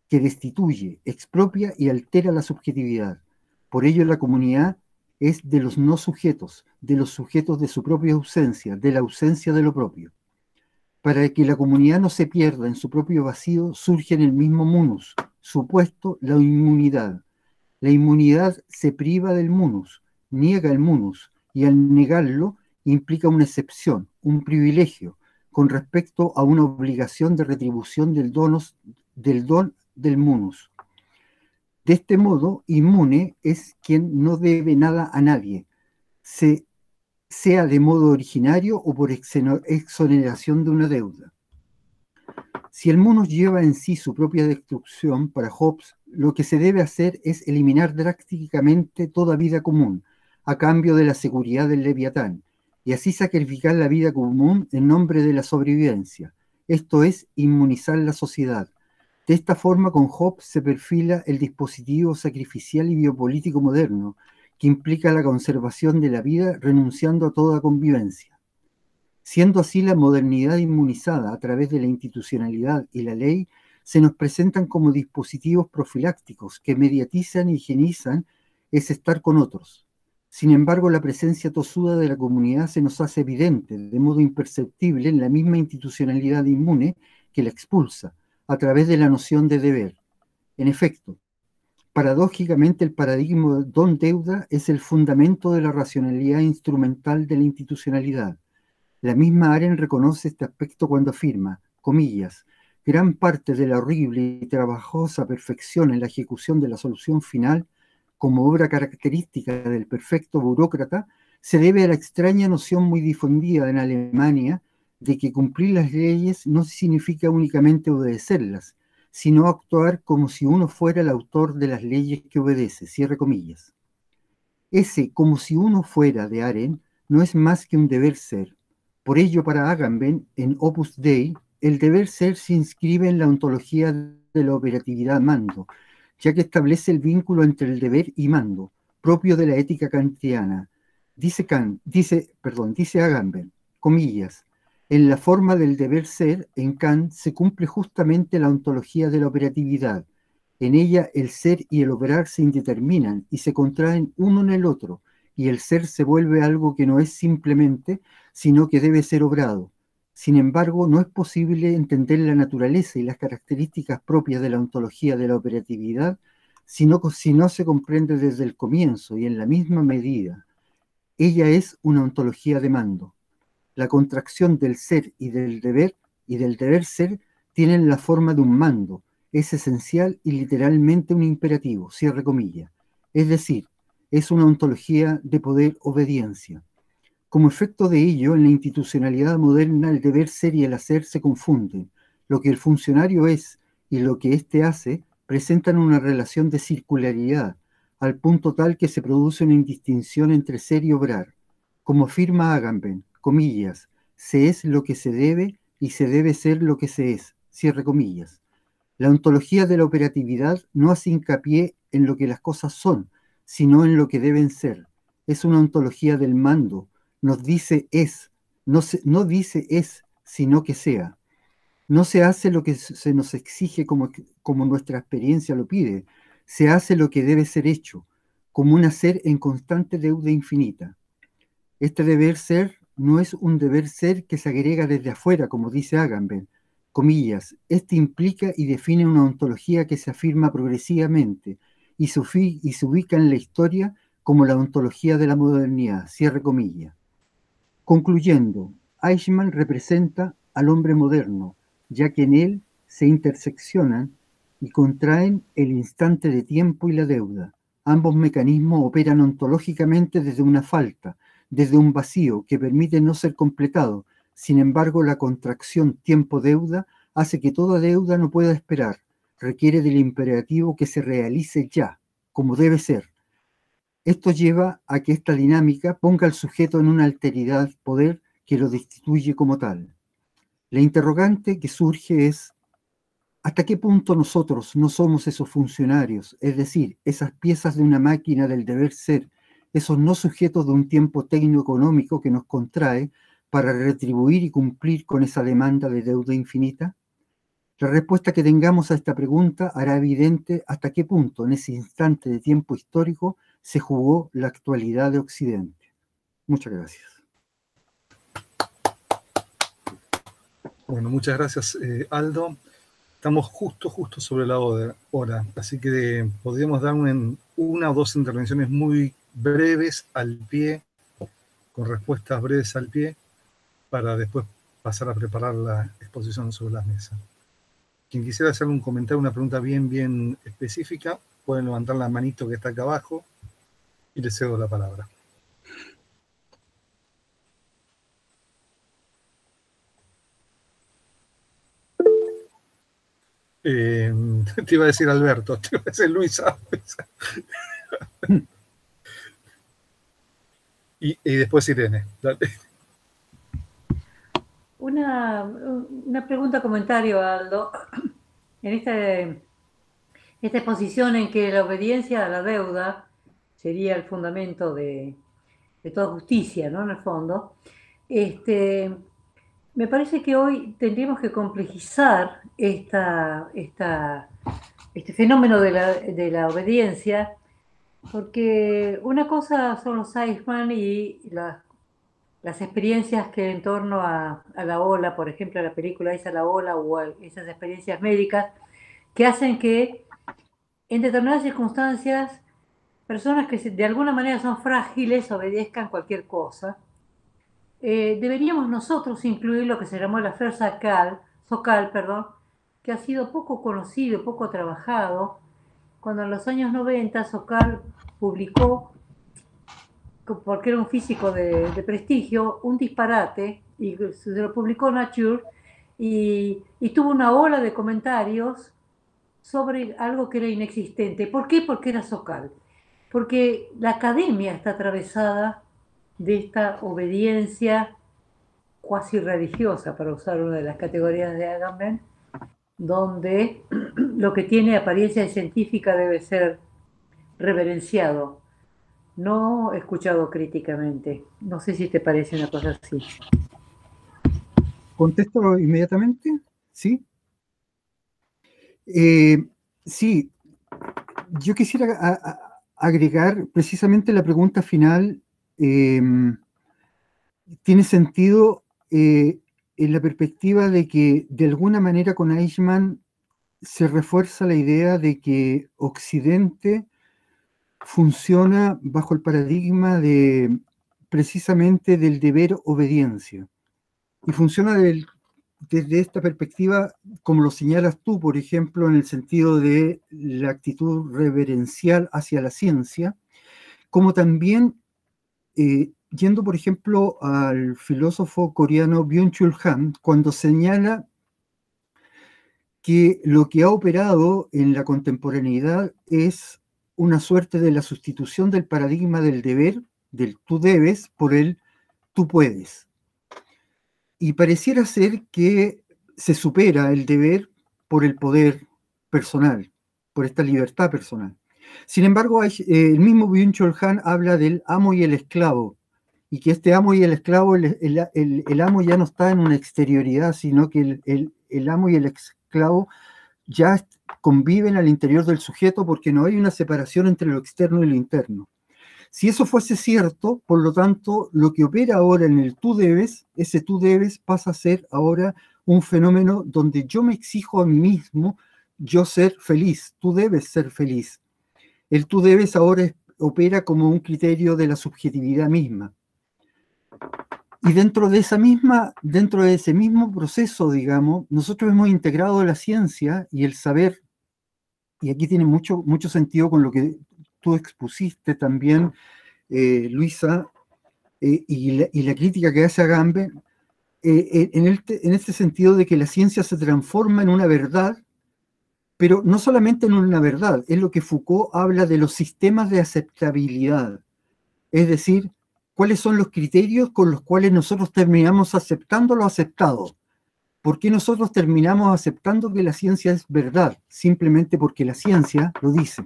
que destituye, expropia y altera la subjetividad. Por ello la comunidad es de los no sujetos, de los sujetos de su propia ausencia, de la ausencia de lo propio. Para que la comunidad no se pierda en su propio vacío, surge en el mismo munus, supuesto la inmunidad. La inmunidad se priva del munus, niega el munus, y al negarlo implica una excepción, un privilegio, con respecto a una obligación de retribución del, donos, del don del munus. De este modo, inmune es quien no debe nada a nadie, se, sea de modo originario o por exoneración de una deuda. Si el munus lleva en sí su propia destrucción, para Hobbes, lo que se debe hacer es eliminar drásticamente toda vida común, a cambio de la seguridad del leviatán, y así sacrificar la vida común en nombre de la sobrevivencia. Esto es inmunizar la sociedad. De esta forma, con Hobbes se perfila el dispositivo sacrificial y biopolítico moderno, que implica la conservación de la vida renunciando a toda convivencia. Siendo así la modernidad inmunizada a través de la institucionalidad y la ley, se nos presentan como dispositivos profilácticos que mediatizan y higienizan ese estar con otros. Sin embargo, la presencia tosuda de la comunidad se nos hace evidente, de modo imperceptible, en la misma institucionalidad inmune que la expulsa, a través de la noción de deber. En efecto, paradójicamente el paradigma don-deuda es el fundamento de la racionalidad instrumental de la institucionalidad. La misma Arendt reconoce este aspecto cuando afirma, comillas, gran parte de la horrible y trabajosa perfección en la ejecución de la solución final, como obra característica del perfecto burócrata, se debe a la extraña noción muy difundida en Alemania de que cumplir las leyes no significa únicamente obedecerlas, sino actuar como si uno fuera el autor de las leyes que obedece, cierre comillas. Ese como si uno fuera de Arendt no es más que un deber ser. Por ello, para Agamben, en Opus Dei, el deber ser se inscribe en la ontología de la operatividad mando, ya que establece el vínculo entre el deber y mando, propio de la ética kantiana. Dice Kant, dice, perdón, dice Agamben, comillas, en la forma del deber ser, en Kant se cumple justamente la ontología de la operatividad. En ella el ser y el operar se indeterminan y se contraen uno en el otro, y el ser se vuelve algo que no es simplemente, sino que debe ser obrado. Sin embargo, no es posible entender la naturaleza y las características propias de la ontología de la operatividad si no, si no se comprende desde el comienzo y en la misma medida. Ella es una ontología de mando. La contracción del ser y del deber y del deber ser tienen la forma de un mando, es esencial y literalmente un imperativo, cierre comillas. Es decir, es una ontología de poder-obediencia. Como efecto de ello, en la institucionalidad moderna el deber ser y el hacer se confunden. Lo que el funcionario es y lo que éste hace presentan una relación de circularidad, al punto tal que se produce una indistinción entre ser y obrar. Como afirma Agamben, comillas, se es lo que se debe y se debe ser lo que se es, cierre comillas. La ontología de la operatividad no hace hincapié en lo que las cosas son, sino en lo que deben ser. Es una ontología del mando, nos dice es, no, se, no dice es, sino que sea. No se hace lo que se nos exige como, como nuestra experiencia lo pide, se hace lo que debe ser hecho, como un hacer en constante deuda infinita. Este deber ser no es un deber ser que se agrega desde afuera, como dice Agamben, comillas, este implica y define una ontología que se afirma progresivamente y se, y se ubica en la historia como la ontología de la modernidad, cierre comillas. Concluyendo, Eichmann representa al hombre moderno, ya que en él se interseccionan y contraen el instante de tiempo y la deuda. Ambos mecanismos operan ontológicamente desde una falta, desde un vacío que permite no ser completado. Sin embargo, la contracción tiempo-deuda hace que toda deuda no pueda esperar. Requiere del imperativo que se realice ya, como debe ser. Esto lleva a que esta dinámica ponga al sujeto en una alteridad poder que lo destituye como tal. La interrogante que surge es, ¿hasta qué punto nosotros no somos esos funcionarios, es decir, esas piezas de una máquina del deber ser, esos no sujetos de un tiempo tecno-económico que nos contrae para retribuir y cumplir con esa demanda de deuda infinita? La respuesta que tengamos a esta pregunta hará evidente hasta qué punto en ese instante de tiempo histórico se jugó la actualidad de Occidente. Muchas gracias. Bueno, muchas gracias, eh, Aldo. Estamos justo, justo sobre la hora, así que podríamos dar una, una o dos intervenciones muy breves al pie, con respuestas breves al pie, para después pasar a preparar la exposición sobre la mesa. Quien quisiera hacer un comentario, una pregunta bien, bien específica, pueden levantar la manito que está acá abajo y les cedo la palabra. Eh, te iba a decir Alberto, te iba a decir Luisa. y, y después Irene. Dale. Una, una pregunta, comentario, Aldo. En este, esta exposición en que la obediencia a la deuda sería el fundamento de, de toda justicia, ¿no? En el fondo. Este, me parece que hoy tendríamos que complejizar esta, esta, este fenómeno de la, de la obediencia, porque una cosa son los Eichmann y las las experiencias que en torno a, a la ola, por ejemplo, la película esa La Ola, o a esas experiencias médicas, que hacen que en determinadas circunstancias personas que de alguna manera son frágiles obedezcan cualquier cosa. Eh, deberíamos nosotros incluir lo que se llamó el affaire Sokal, Sokal, perdón, que ha sido poco conocido, poco trabajado, cuando en los años noventa Sokal publicó, porque era un físico de, de prestigio, un disparate, y se lo publicó Nature, y, y tuvo una ola de comentarios sobre algo que era inexistente. ¿Por qué? Porque era Sokal. Porque la academia está atravesada de esta obediencia cuasi religiosa, para usar una de las categorías de Agamben, donde lo que tiene apariencia científica debe ser reverenciado, no escuchado críticamente. No sé si te parece una cosa así. ¿Contesto inmediatamente? Sí. Eh, sí, yo quisiera a, a, agregar precisamente la pregunta final. Eh, tiene sentido eh, en la perspectiva de que de alguna manera con Eichmann se refuerza la idea de que Occidente funciona bajo el paradigma de precisamente del deber obediencia. Y funciona del, desde esta perspectiva, como lo señalas tú, por ejemplo, en el sentido de la actitud reverencial hacia la ciencia, como también, eh, yendo, por ejemplo, al filósofo coreano Byung-Chul Han, cuando señala que lo que ha operado en la contemporaneidad es una suerte de la sustitución del paradigma del deber, del tú debes, por el tú puedes. Y pareciera ser que se supera el deber por el poder personal, por esta libertad personal. Sin embargo, hay, eh, el mismo Byung-Chul Han habla del amo y el esclavo, y que este amo y el esclavo, el, el, el, el amo ya no está en una exterioridad, sino que el, el, el amo y el esclavo ya conviven al interior del sujeto porque no hay una separación entre lo externo y lo interno. Si eso fuese cierto, por lo tanto, lo que opera ahora en el tú debes, ese tú debes pasa a ser ahora un fenómeno donde yo me exijo a mí mismo yo ser feliz, tú debes ser feliz. El tú debes ahora es, opera como un criterio de la subjetividad misma. Y dentro de esa misma, dentro de ese mismo proceso, digamos, nosotros hemos integrado la ciencia y el saber, y aquí tiene mucho, mucho sentido con lo que tú expusiste también, eh, Luisa, eh, y, la, y la crítica que hace Agamben, eh, en, el, en este sentido de que la ciencia se transforma en una verdad, pero no solamente en una verdad, es lo que Foucault habla de los sistemas de aceptabilidad, es decir, cuáles son los criterios con los cuales nosotros terminamos aceptando lo aceptado. ¿Por qué nosotros terminamos aceptando que la ciencia es verdad? Simplemente porque la ciencia lo dice.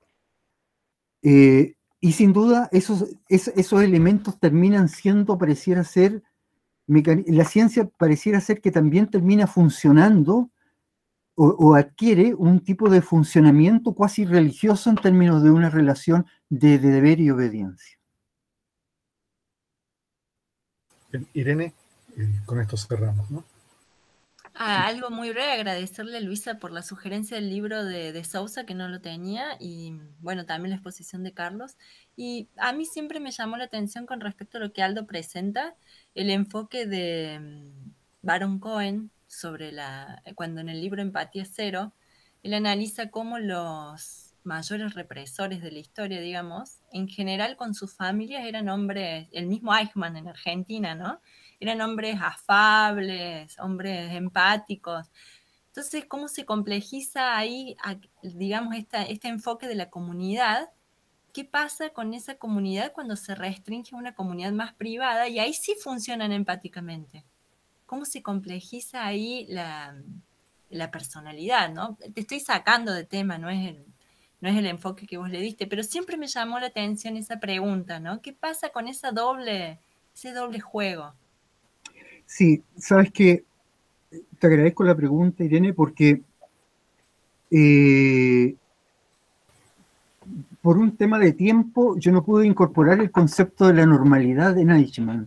Eh, y sin duda esos, esos, esos elementos terminan siendo, pareciera ser, la ciencia pareciera ser que también termina funcionando o, o adquiere un tipo de funcionamiento cuasi religioso en términos de una relación de, de deber y obediencia. Bien, Irene, eh, con esto cerramos, ¿no? Ah, algo muy breve, agradecerle a Luisa por la sugerencia del libro de, de Sousa, que no lo tenía, y bueno, también la exposición de Carlos. Y a mí siempre me llamó la atención con respecto a lo que Aldo presenta, el enfoque de mm, Baron Cohen sobre la, cuando en el libro Empatía Cero, él analiza cómo los mayores represores de la historia, digamos, en general con sus familias eran hombres, el mismo Eichmann en Argentina, ¿no? Eran hombres afables, hombres empáticos. Entonces, ¿cómo se complejiza ahí, digamos, esta, este enfoque de la comunidad? ¿Qué pasa con esa comunidad cuando se restringe a una comunidad más privada y ahí sí funcionan empáticamente? ¿Cómo se complejiza ahí la, la personalidad, ¿no? Te estoy sacando de tema, no es el, no es el enfoque que vos le diste, pero siempre me llamó la atención esa pregunta, ¿no? ¿Qué pasa con esa doble, ese doble juego? Sí, sabes que te agradezco la pregunta, Irene, porque eh, por un tema de tiempo yo no pude incorporar el concepto de la normalidad en Eichmann.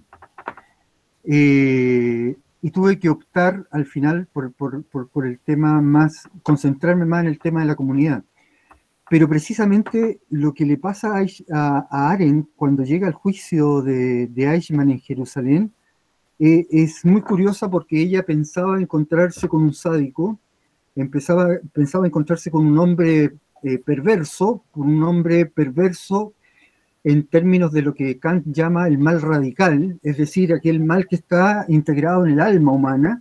Eh, y tuve que optar al final por, por, por, por el tema más, concentrarme más en el tema de la comunidad. Pero precisamente lo que le pasa a, a, a Arendt cuando llega al juicio de, de Eichmann en Jerusalén eh, es muy curiosa porque ella pensaba encontrarse con un sádico, empezaba, pensaba encontrarse con un hombre eh, perverso, con un hombre perverso en términos de lo que Kant llama el mal radical, es decir, aquel mal que está integrado en el alma humana,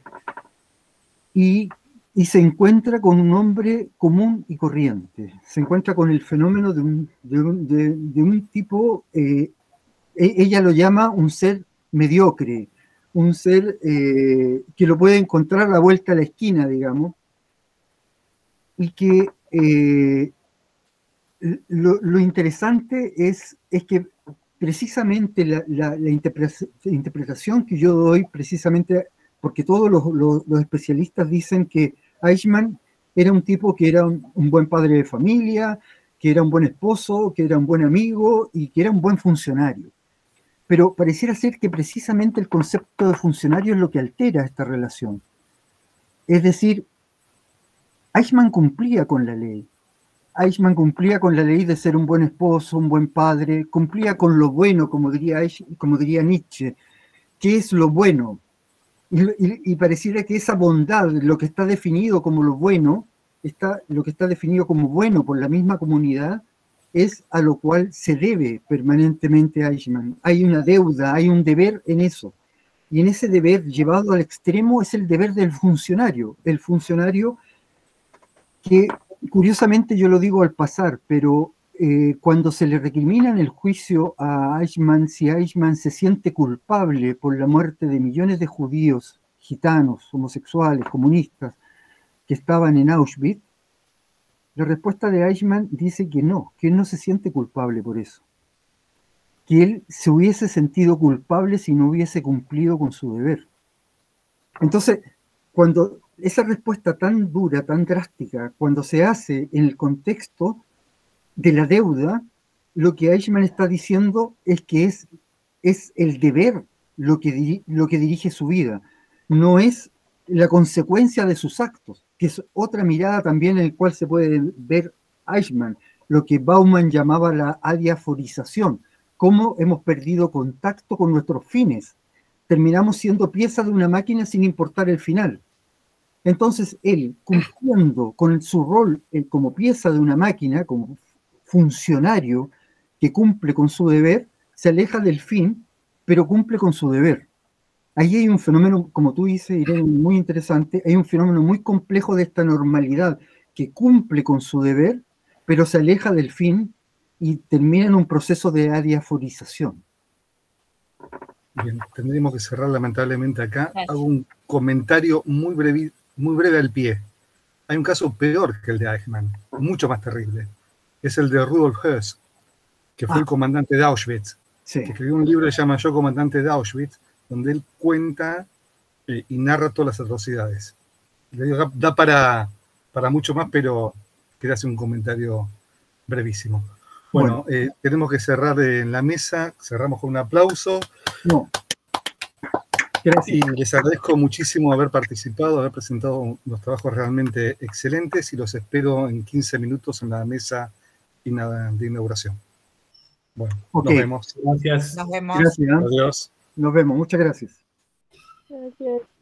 y, y se encuentra con un hombre común y corriente, se encuentra con el fenómeno de un, de un, de, de un tipo, eh, ella lo llama un ser mediocre, un ser eh, que lo puede encontrar a la vuelta a la esquina, digamos, y que eh, lo, lo interesante es, es que precisamente la, la, la interpretación que yo doy, precisamente porque todos los, los, los especialistas dicen que Eichmann era un tipo que era un, un buen padre de familia, que era un buen esposo, que era un buen amigo y que era un buen funcionario. Pero pareciera ser que precisamente el concepto de funcionario es lo que altera esta relación. Es decir, Eichmann cumplía con la ley. Eichmann cumplía con la ley de ser un buen esposo, un buen padre, cumplía con lo bueno, como diría, como diría Nietzsche. ¿Qué es lo bueno? Y, y, y pareciera que esa bondad, lo que está definido como lo bueno, está, lo que está definido como bueno por la misma comunidad, es a lo cual se debe permanentemente a Eichmann. Hay una deuda, hay un deber en eso. Y en ese deber llevado al extremo es el deber del funcionario. El funcionario que, curiosamente yo lo digo al pasar, pero eh, cuando se le recrimina en el juicio a Eichmann, si Eichmann se siente culpable por la muerte de millones de judíos, gitanos, homosexuales, comunistas, que estaban en Auschwitz, la respuesta de Eichmann dice que no, que él no se siente culpable por eso. Que él se hubiese sentido culpable si no hubiese cumplido con su deber. Entonces, cuando esa respuesta tan dura, tan drástica, cuando se hace en el contexto de la deuda, lo que Eichmann está diciendo es que es, es el deber lo que, diri, lo que dirige su vida, no es la consecuencia de sus actos, que es otra mirada también en la cual se puede ver Eichmann, lo que Bauman llamaba la adiaforización, cómo hemos perdido contacto con nuestros fines, terminamos siendo piezas de una máquina sin importar el final. Entonces él, cumpliendo con su rol como pieza de una máquina, como funcionario que cumple con su deber, se aleja del fin, pero cumple con su deber. Ahí hay un fenómeno, como tú dices, Irene, muy interesante, hay un fenómeno muy complejo de esta normalidad que cumple con su deber, pero se aleja del fin y termina en un proceso de adiaforización. Bien, tendríamos que cerrar lamentablemente acá. Gracias. Hago un comentario muy breve, muy breve al pie. Hay un caso peor que el de Eichmann, mucho más terrible. Es el de Rudolf Höss, que fue ah. el comandante de Auschwitz, sí. que escribió un libro que se llama Yo, comandante de Auschwitz, donde él cuenta eh, y narra todas las atrocidades. le digo, da, da para, para mucho más, pero quería hacer un comentario brevísimo. Bueno, bueno. Eh, tenemos que cerrar en la mesa, cerramos con un aplauso. No. Gracias. Y les agradezco muchísimo haber participado, haber presentado unos trabajos realmente excelentes y los espero en quince minutos en la mesa de inauguración. Bueno, okay. Nos vemos. Gracias. Nos vemos. Gracias. Adiós. Nos vemos. Muchas gracias. Gracias.